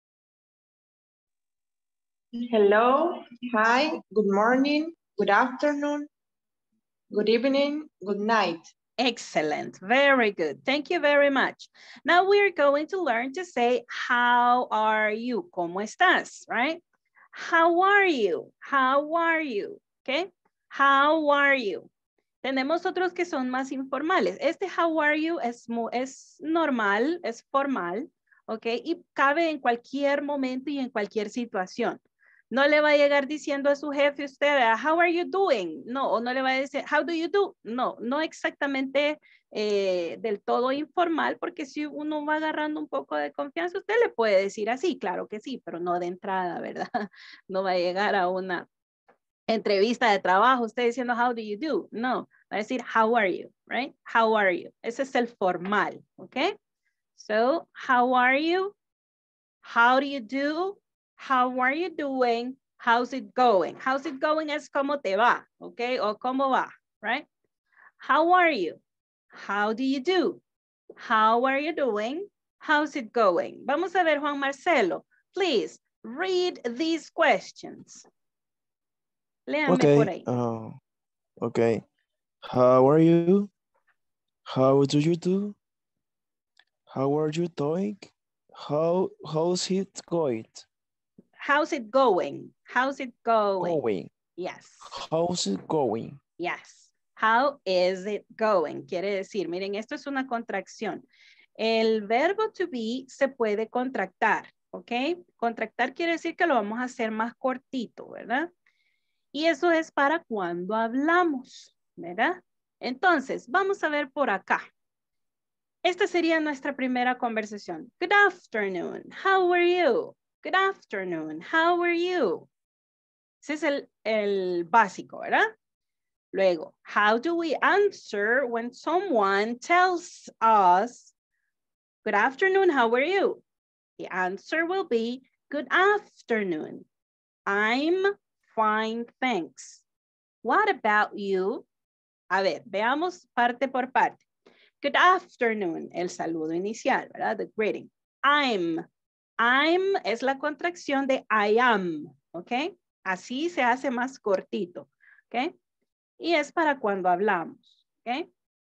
Speaker 11: Hello, hi, good morning, good afternoon, good evening, good night.
Speaker 1: Excellent. Very good. Thank you very much. Now we're going to learn to say, how are you? ¿Cómo estás? Right? How are you? How are you? Okay. How are you? Tenemos otros que son más informales. Este how are you es, es normal, es formal, ¿ok? Y cabe en cualquier momento y en cualquier situación. No le va a llegar diciendo a su jefe usted, how are you doing? No, o no le va a decir, how do you do? No, no exactamente eh, del todo informal, porque si uno va agarrando un poco de confianza, usted le puede decir así, claro que sí, pero no de entrada, ¿verdad? No va a llegar a una entrevista de trabajo, usted diciendo, how do you do? No, va a decir, how are you, right? How are you? Ese es el formal, ¿ok? So, how are you? How do you do? How are you doing? How's it going? How's it going es cómo te va, okay? O cómo va, right? How are you? How do you do? How are you doing? How's it going? Vamos a ver, Juan Marcelo. Please read these questions. Léanme
Speaker 12: Okay.
Speaker 1: por ahí.
Speaker 12: Uh, okay. How are you? How do you do? How are you doing? How how's it going?
Speaker 1: How's it going? How's it going?
Speaker 12: Going.
Speaker 1: Yes.
Speaker 12: How's it going?
Speaker 1: Yes. How is it going? Quiere decir, miren, esto es una contracción. El verbo to be se puede contractar, ¿ok? Contractar quiere decir que lo vamos a hacer más cortito, ¿verdad? Y eso es para cuando hablamos, ¿verdad? Entonces, vamos a ver por acá. Esta sería nuestra primera conversación. Good afternoon. How are you? Good afternoon. How are you? Ese es el, el básico, ¿verdad? Luego, how do we answer when someone tells us, good afternoon, how are you? The answer will be, good afternoon. I'm fine, thanks. What about you? A ver, veamos parte por parte. Good afternoon, el saludo inicial, ¿verdad? The greeting. I'm. I'm es la contracción de I am, ¿ok? Así se hace más cortito, ¿ok? Y es para cuando hablamos, ¿ok?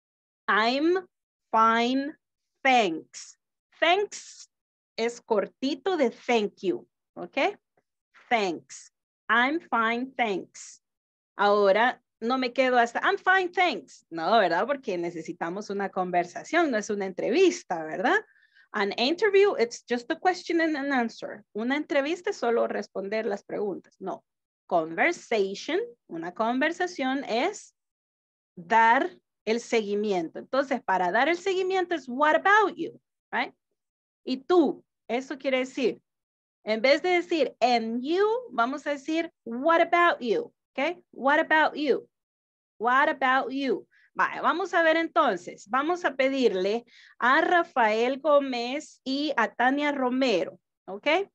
Speaker 1: I'm fine, thanks. Thanks es cortito de thank you, ¿ok? Thanks. I'm fine, thanks. Ahora no me quedo hasta I'm fine, thanks. No, ¿verdad? Porque necesitamos una conversación, no es una entrevista, ¿verdad? An interview, it's just a question and an answer. Una entrevista es solo responder las preguntas. No. Conversation, una conversación es dar el seguimiento. Entonces, para dar el seguimiento es what about you, right? Y tú, eso quiere decir, en vez de decir and you, vamos a decir what about you, okay? What about you? What about you? Vale, vamos a ver entonces, vamos a pedirle a Rafael Gómez y a Tania Romero, ¿ok?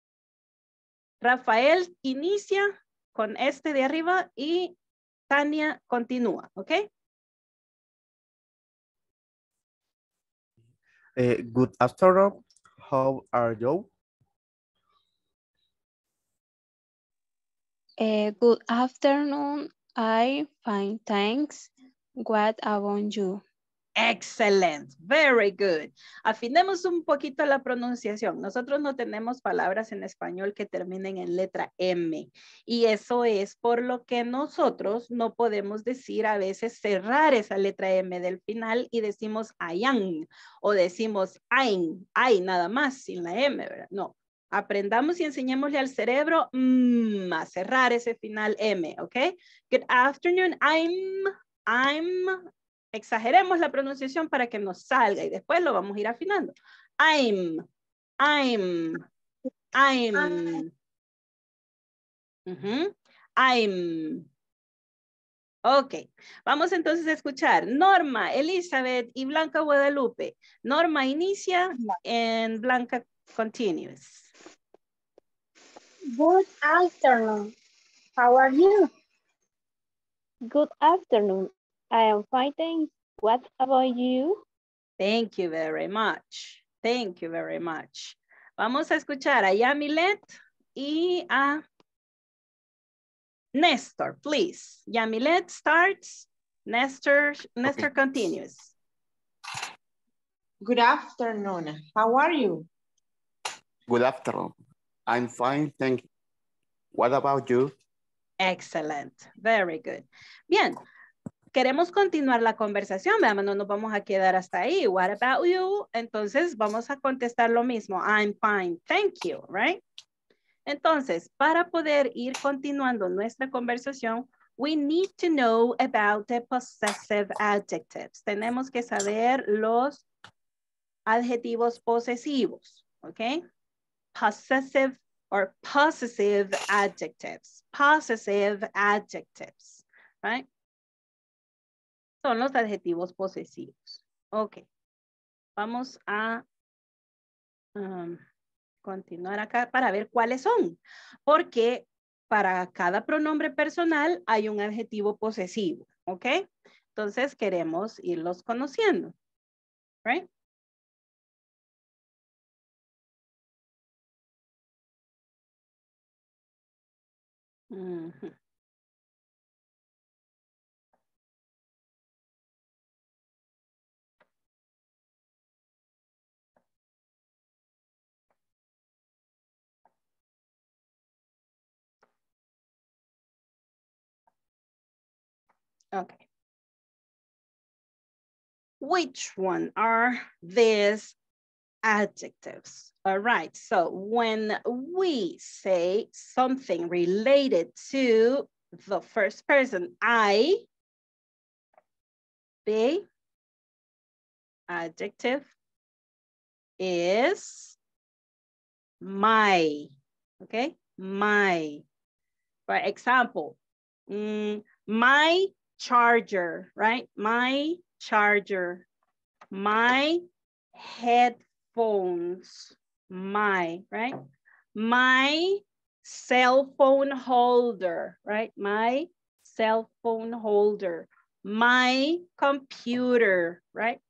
Speaker 1: Rafael inicia con este de arriba y Tania continúa, ¿ok?
Speaker 9: Uh, good afternoon. How are you?
Speaker 7: Uh, good afternoon. I'm fine, thanks. What about you?
Speaker 1: Excellent, very good. Afinemos un poquito la pronunciación. Nosotros no tenemos palabras en español que terminen en letra M y eso es por lo que nosotros no podemos decir a veces cerrar esa letra M del final y decimos ayan o decimos ain, ay nada más sin la M, ¿verdad? No, aprendamos y enseñémosle al cerebro mm, a cerrar ese final M, ¿ok? Good afternoon, I'm, I'm, exageremos la pronunciación para que nos salga y después lo vamos a ir afinando. I'm, I'm, I'm. Uh-huh. I'm. Ok, vamos entonces a escuchar Norma, Elizabeth y Blanca Guadalupe. Norma inicia and Blanca continues.
Speaker 4: Good afternoon. How are you?
Speaker 7: Good afternoon. I am fine, thanks. What about you?
Speaker 1: Thank you very much. Thank you very much. Vamos a escuchar a Yamilet y a Nestor, please. Yamilet starts. Nestor, Nestor
Speaker 11: Okay.
Speaker 1: continues.
Speaker 11: Good afternoon. How are you?
Speaker 13: Good afternoon. I'm fine, thank you. What about you?
Speaker 1: Excellent. Very good. Bien. Queremos continuar la conversación, veamos, no nos vamos a quedar hasta ahí. What about you? Entonces, vamos a contestar lo mismo. I'm fine, thank you, right? Entonces, para poder ir continuando nuestra conversación, we need to know about the possessive adjectives. Tenemos que saber los adjetivos posesivos, ¿ok? Possessive or possessive adjectives. Possessive adjectives, right? Son los adjetivos posesivos. Ok. Vamos a um, continuar acá para ver cuáles son. Porque para cada pronombre personal hay un adjetivo posesivo, ¿ok? Entonces queremos irlos conociendo, right? Uh-huh. Okay. Which one are these adjectives? All right, so when we say something related to the first person, I, the adjective is my, okay? My. For example, mm, my charger, right? My charger, my headphones, my, right? My cell phone holder, right? My cell phone holder, my computer, right?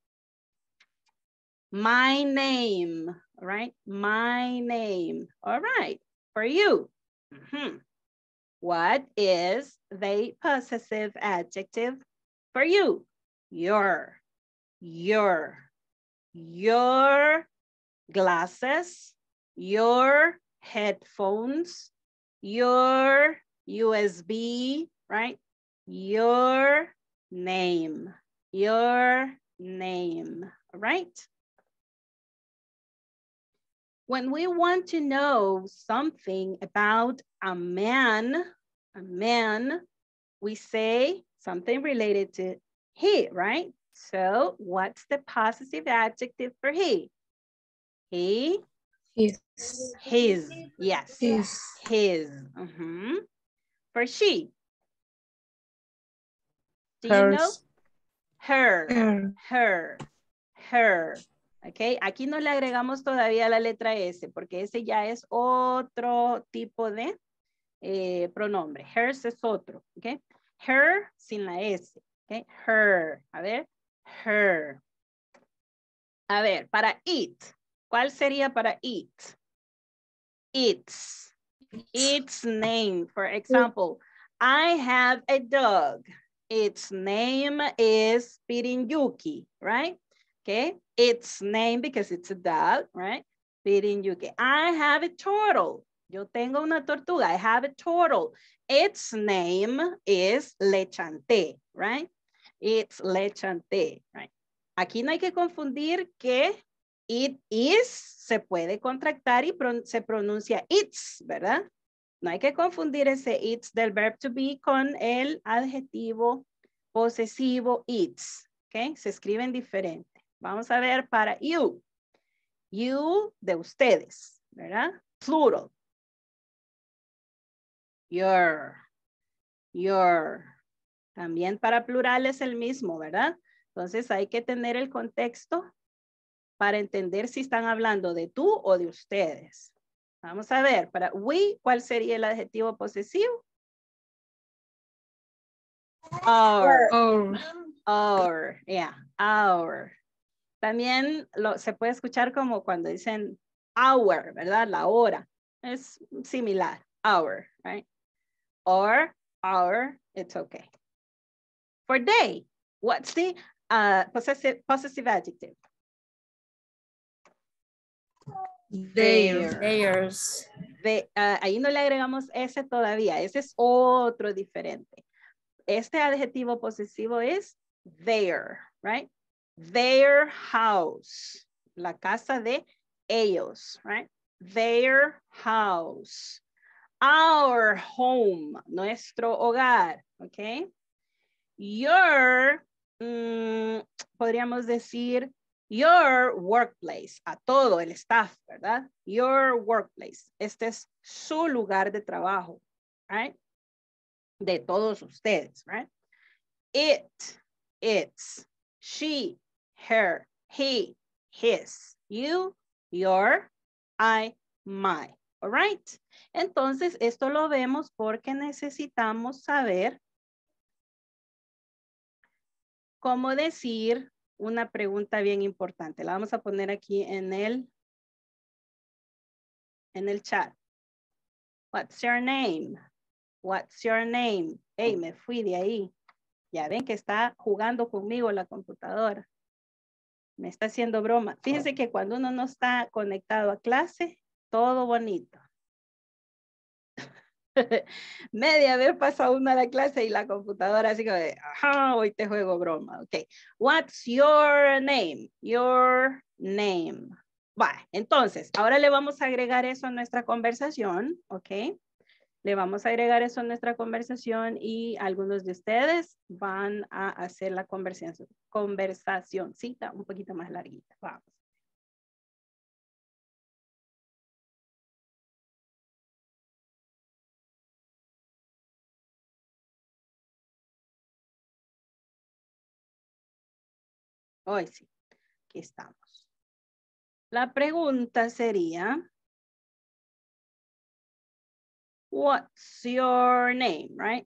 Speaker 1: My name, right? My name, all right, for you. Mm-hmm. What is the possessive adjective for you? Your, your, your glasses, your headphones, your U S B, right? Your name, your name, all right? When we want to know something about a man, a man, we say something related to he, right? So what's the possessive adjective for he? He?
Speaker 2: His.
Speaker 1: His, yes.
Speaker 2: His.
Speaker 1: His. Uh-huh. For she? Do
Speaker 5: Hers.
Speaker 1: you know? Her,
Speaker 2: Her.
Speaker 1: her, her. Ok, aquí no le agregamos todavía la letra S porque ese ya es otro tipo de eh, pronombre. Hers es otro, ok. Her sin la S, ok. Her, a ver, her. A ver, para eat, ¿cuál sería para eat? Its, its name, for example, I have a dog. Its name is Pirinyuki, right? Okay, its name because it's a dog, right? Pirinyuki. I have a turtle. Yo tengo una tortuga. I have a turtle. Its name is Lechante, right? It's Lechante, right? Aquí no hay que confundir que it is se puede contractar y pro se pronuncia it's, ¿verdad? No hay que confundir ese it's del verb to be con el adjetivo posesivo it's, ¿ok? Se escriben diferente. Vamos a ver para you. You de ustedes, ¿verdad? Plural. Your. Your. También para plural es el mismo, ¿verdad? Entonces hay que tener el contexto para entender si están hablando de tú o de ustedes. Vamos a ver, para we, ¿cuál sería el adjetivo posesivo? Our.
Speaker 2: Our.
Speaker 1: Our, yeah, our. También lo, se puede escuchar como cuando dicen hour, ¿verdad? La hora. Es similar, hour, right? Or, our, it's okay. For they, what's the uh, possessive, possessive adjective?
Speaker 2: Their. Theirs.
Speaker 1: De, uh, ahí no le agregamos ese todavía. Ese es otro diferente. Este adjetivo posesivo es their, right? Their house. La casa de ellos, right? Their house. Our home. Nuestro hogar, okay? Your, mm, podríamos decir, your workplace, a todo el staff, ¿verdad? Your workplace. Este es su lugar de trabajo, right? De todos ustedes, right? It, its, she, her, he, his, you, your, I, my. All right. Entonces, esto lo vemos porque necesitamos saber cómo decir una pregunta bien importante. La vamos a poner aquí en el, en el chat. What's your name? What's your name? Hey, me fui de ahí. Ya ven que está jugando conmigo la computadora. Me está haciendo broma. Fíjense que cuando uno no está conectado a clase, todo bonito. Media vez pasa uno a la clase y la computadora así como de, ajá, hoy te juego broma. Ok. What's your name? Your name. Vale, entonces, ahora le vamos a agregar eso a nuestra conversación. Ok. Le vamos a agregar eso a nuestra conversación y algunos de ustedes van a hacer la conversación, conversacioncita un poquito más larguita. Vamos. Hoy sí, aquí estamos. La pregunta sería, what's your name, right?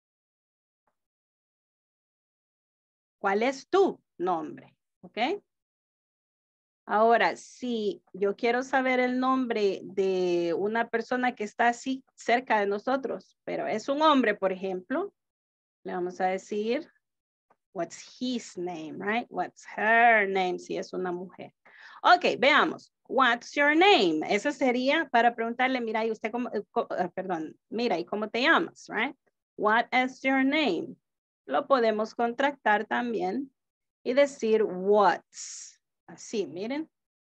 Speaker 1: ¿Cuál es tu nombre? ¿Ok? Ahora, si yo quiero saber el nombre de una persona que está así cerca de nosotros, pero es un hombre, por ejemplo, le vamos a decir, what's his name, right? What's her name, si es una mujer. Ok, veamos. What's your name? Eso sería para preguntarle, mira, ¿y usted cómo, uh, perdón, mira, ¿y cómo te llamas, right? What is your name? Lo podemos contractar también y decir what's. Así, miren.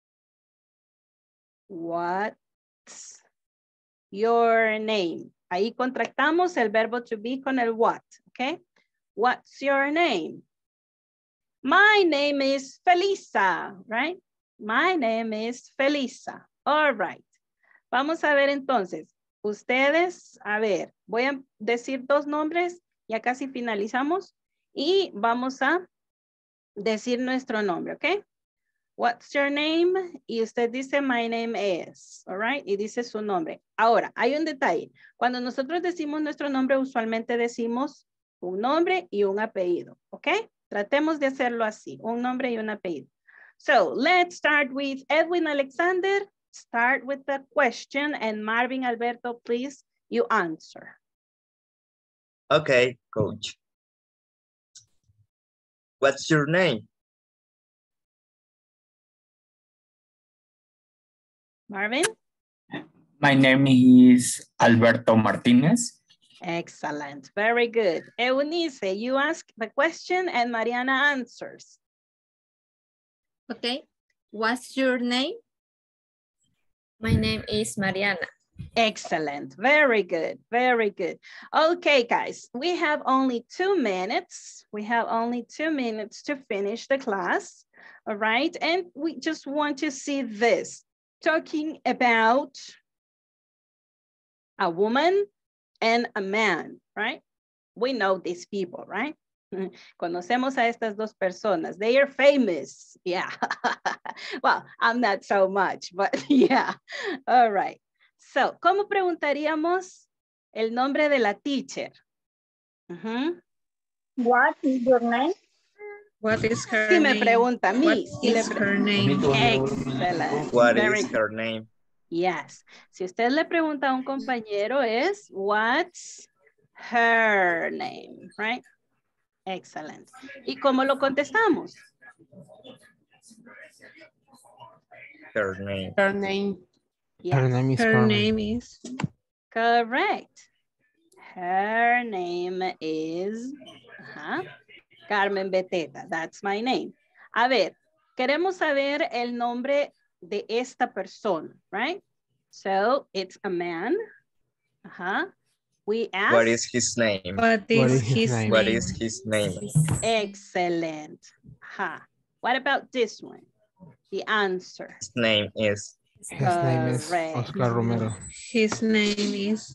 Speaker 1: What's your name? Ahí contractamos el verbo to be con el what, ok? What's your name? My name is Felisa, right? My name is Felisa. All right. Vamos a ver entonces. Ustedes, a ver, voy a decir dos nombres, ya casi finalizamos, y vamos a decir nuestro nombre, ¿ok? What's your name? Y usted dice, my name is, all right? Y dice su nombre. Ahora, hay un detalle. Cuando nosotros decimos nuestro nombre, usualmente decimos un nombre y un apellido, ¿ok? Tratemos de hacerlo así, un nombre y un apellido. So, let's start with Edwin Alexander. Start with the question, and Marvin Alberto, please, you answer.
Speaker 6: Okay, coach. What's your name?
Speaker 1: Marvin?
Speaker 14: My name is Alberto Martinez.
Speaker 1: Excellent, very good. Eunice, you ask the question and Mariana answers.
Speaker 2: Okay, what's your name? My name is Mariana.
Speaker 1: Excellent, very good, very good. Okay, guys, we have only two minutes. We have only two minutes to finish the class, all right? And we just want to see this, talking about a woman and a man, right? We know these people, right? Conocemos a estas dos personas. They are famous. Yeah. Well, I'm not so much, but yeah. All right. So, ¿cómo preguntaríamos el nombre de la teacher? Uh-huh.
Speaker 4: What is your name?
Speaker 2: What is her
Speaker 1: si
Speaker 2: name?
Speaker 1: me pregunta a mí.
Speaker 2: What
Speaker 1: si
Speaker 2: is
Speaker 1: le
Speaker 2: her name?
Speaker 1: Excellent.
Speaker 6: What
Speaker 1: Very
Speaker 6: is
Speaker 1: good.
Speaker 6: her name?
Speaker 1: Yes. Si usted le pregunta a un compañero es, what's her name, right? Excellent. ¿Y cómo lo contestamos?
Speaker 6: Her name.
Speaker 5: Her name.
Speaker 1: Yes.
Speaker 8: Her name is
Speaker 2: Her
Speaker 8: Carmen.
Speaker 2: name is.
Speaker 1: Correct. Her name is uh-huh, Carmen Beteta. That's my name. A ver, queremos saber el nombre de esta persona, right? So, it's a man. Uh-huh. We ask.
Speaker 6: What is his name?
Speaker 2: What is,
Speaker 8: What is
Speaker 2: his,
Speaker 8: his
Speaker 2: name?
Speaker 8: name?
Speaker 6: What is his name?
Speaker 1: Excellent. Uh-huh. What about this one? The answer.
Speaker 6: His name is.
Speaker 8: His name is
Speaker 1: Correct.
Speaker 8: Oscar Romero.
Speaker 2: His name is.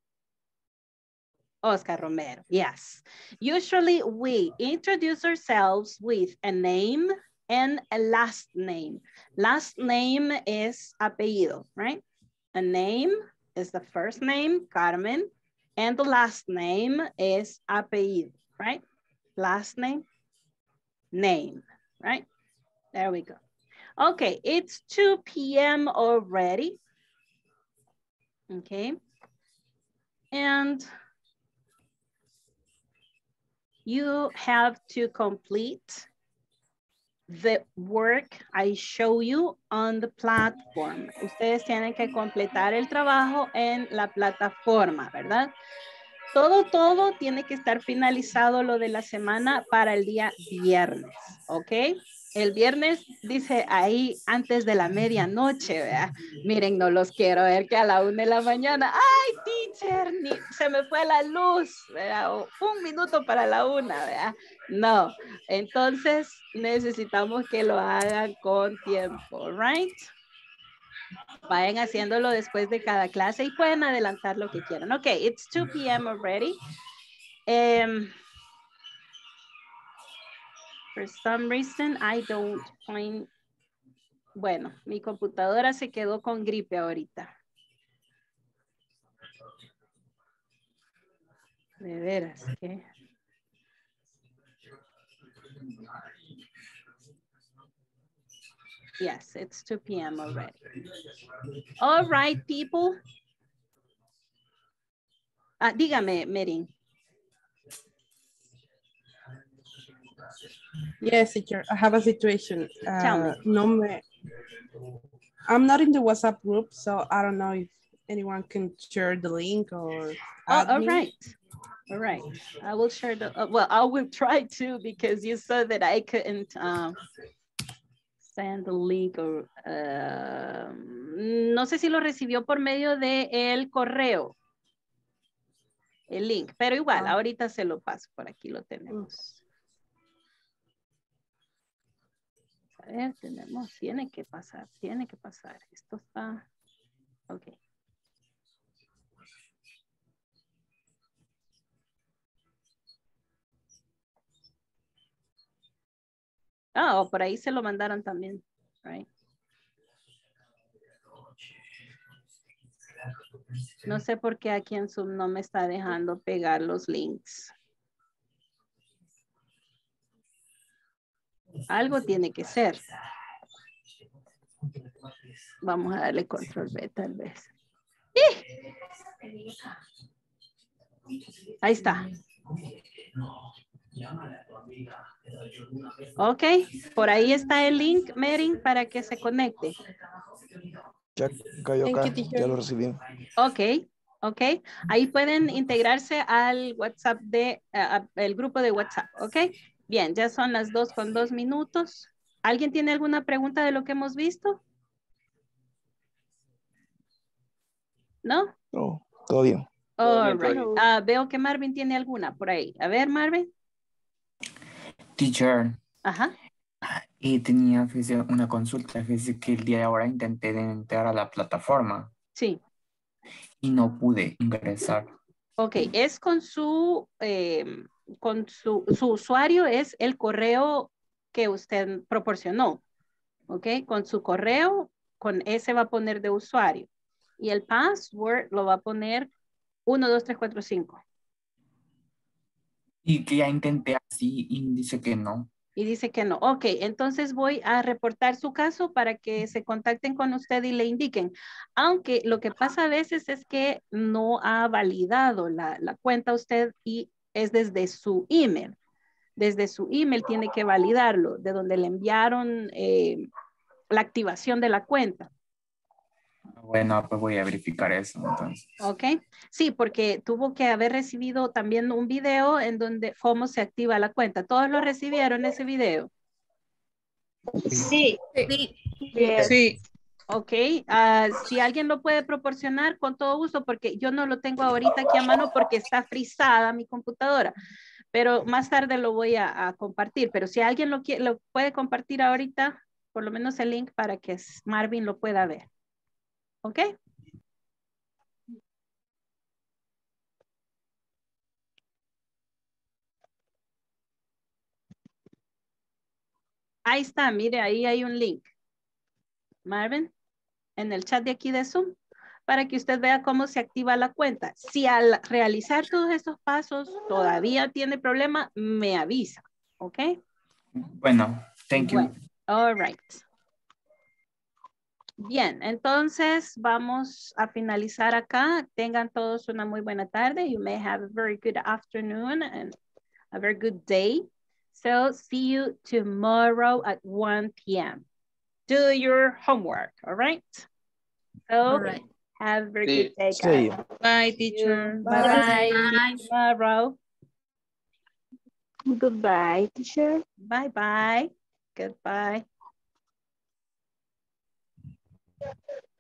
Speaker 1: Oscar Romero, yes. Usually we introduce ourselves with a name and a last name. Last name is apellido, right? a name is the first name, Carmen, and the last name is apellido, right? Last name, name, right? There we go. Okay, it's two P M already. Okay. And you have to complete the work I show you on the platform. Ustedes tienen que completar el trabajo en la plataforma, ¿verdad? Todo, todo tiene que estar finalizado lo de la semana para el día viernes, ¿ok? El viernes dice ahí antes de la medianoche, ¿verdad? Miren, no los quiero ver que a la una de la mañana, ¡ay, teacher! Ni, se me fue la luz, ¿verdad? O un minuto para la una, ¿verdad? No, entonces necesitamos que lo hagan con tiempo, ¿right? Vayan haciéndolo después de cada clase y pueden adelantar lo que quieran. Ok, it's two P M already. Um, for some reason, I don't find... Bueno, mi computadora se quedó con gripe ahorita. De veras, que... Yes, it's two P M already. All right, people. Ah, dígame, Merin.
Speaker 5: Yes, teacher. I have a situation.
Speaker 1: Tell me.
Speaker 5: Uh, no me, I'm not in the WhatsApp group, so I don't know if anyone can share the link or.
Speaker 1: Oh, all
Speaker 5: me.
Speaker 1: right. All right. I will share the, uh, well, I will try to because you said that I couldn't um, send the link or, uh, no sé si lo recibió por medio de el correo. El link, pero igual,
Speaker 5: Ah.
Speaker 1: ahorita se lo paso, por aquí lo tenemos. A ver, tenemos, tiene que pasar, tiene que pasar. Esto está, ok. Ah, oh, por ahí se lo mandaron también, right? No sé por qué aquí en Zoom no me está dejando pegar los links. Algo tiene que ser. Vamos a darle control B tal vez. ¡Sí! Ahí está. Ok, por ahí está el link, Merin, para que se conecte.
Speaker 12: Ya cayó
Speaker 5: Thank
Speaker 12: acá,
Speaker 5: you, teacher.
Speaker 12: ya lo recibí.
Speaker 1: Ok, ok. Ahí pueden integrarse al WhatsApp de, uh, el grupo de WhatsApp, ok. Bien, ya son las dos con dos minutos. ¿Alguien tiene alguna pregunta de lo que hemos visto? ¿No?
Speaker 12: No, todo bien.
Speaker 10: Todo
Speaker 1: All
Speaker 10: bien, todo
Speaker 1: right.
Speaker 10: bien.
Speaker 1: Ah, veo que Marvin tiene alguna por ahí. A ver, Marvin.
Speaker 14: Teacher,
Speaker 1: Ajá.
Speaker 14: y tenía fíjese, una consulta, fíjese que el día de ahora intenté de entrar a la plataforma
Speaker 1: Sí.
Speaker 14: y no pude ingresar.
Speaker 1: Ok, es con su, eh, con su, su usuario es el correo que usted proporcionó. Ok, con su correo, con ese va a poner de usuario. Y el password lo va a poner uno, dos, tres, cuatro, cinco.
Speaker 14: Y que ya intenté así y dice que no.
Speaker 1: Y dice que no. Ok, entonces voy a reportar su caso para que se contacten con usted y le indiquen. Aunque lo que pasa a veces es que no ha validado la, la cuenta usted y es desde su email. Desde su email tiene que validarlo, de donde le enviaron eh, la activación de la cuenta.
Speaker 14: Bueno, pues voy a verificar eso entonces.
Speaker 1: Ok, sí, porque tuvo que haber recibido también un video en donde cómo se activa la cuenta. ¿Todos lo recibieron ese video?
Speaker 4: Sí.
Speaker 2: Sí.
Speaker 7: Yes.
Speaker 5: Sí.
Speaker 1: Ok, uh, si alguien lo puede proporcionar, con todo gusto, porque yo no lo tengo ahorita aquí a mano porque está frisada mi computadora, pero más tarde lo voy a, a compartir. Pero si alguien lo, quiere, lo puede compartir ahorita, por lo menos el link para que Marvin lo pueda ver. Ok. Ahí está, mire, ahí hay un link. Marvin, en el chat de aquí de Zoom. para que usted vea cómo se activa la cuenta. Si al realizar todos estos pasos todavía tiene problema, me avisa, ¿ok?
Speaker 14: Bueno, thank you.
Speaker 1: Bueno, all right. Bien, entonces vamos a finalizar acá. Tengan todos una muy buena tarde. You may have a very good afternoon and a very good day. So see you tomorrow at one p m Do your homework, all right? So
Speaker 2: All right.
Speaker 1: have a very
Speaker 10: See
Speaker 1: good day,
Speaker 12: See
Speaker 1: guys.
Speaker 12: you.
Speaker 2: Bye, teacher.
Speaker 1: Bye-bye. See
Speaker 2: Bye.
Speaker 1: you tomorrow.
Speaker 7: Goodbye, teacher.
Speaker 1: Bye-bye. Goodbye.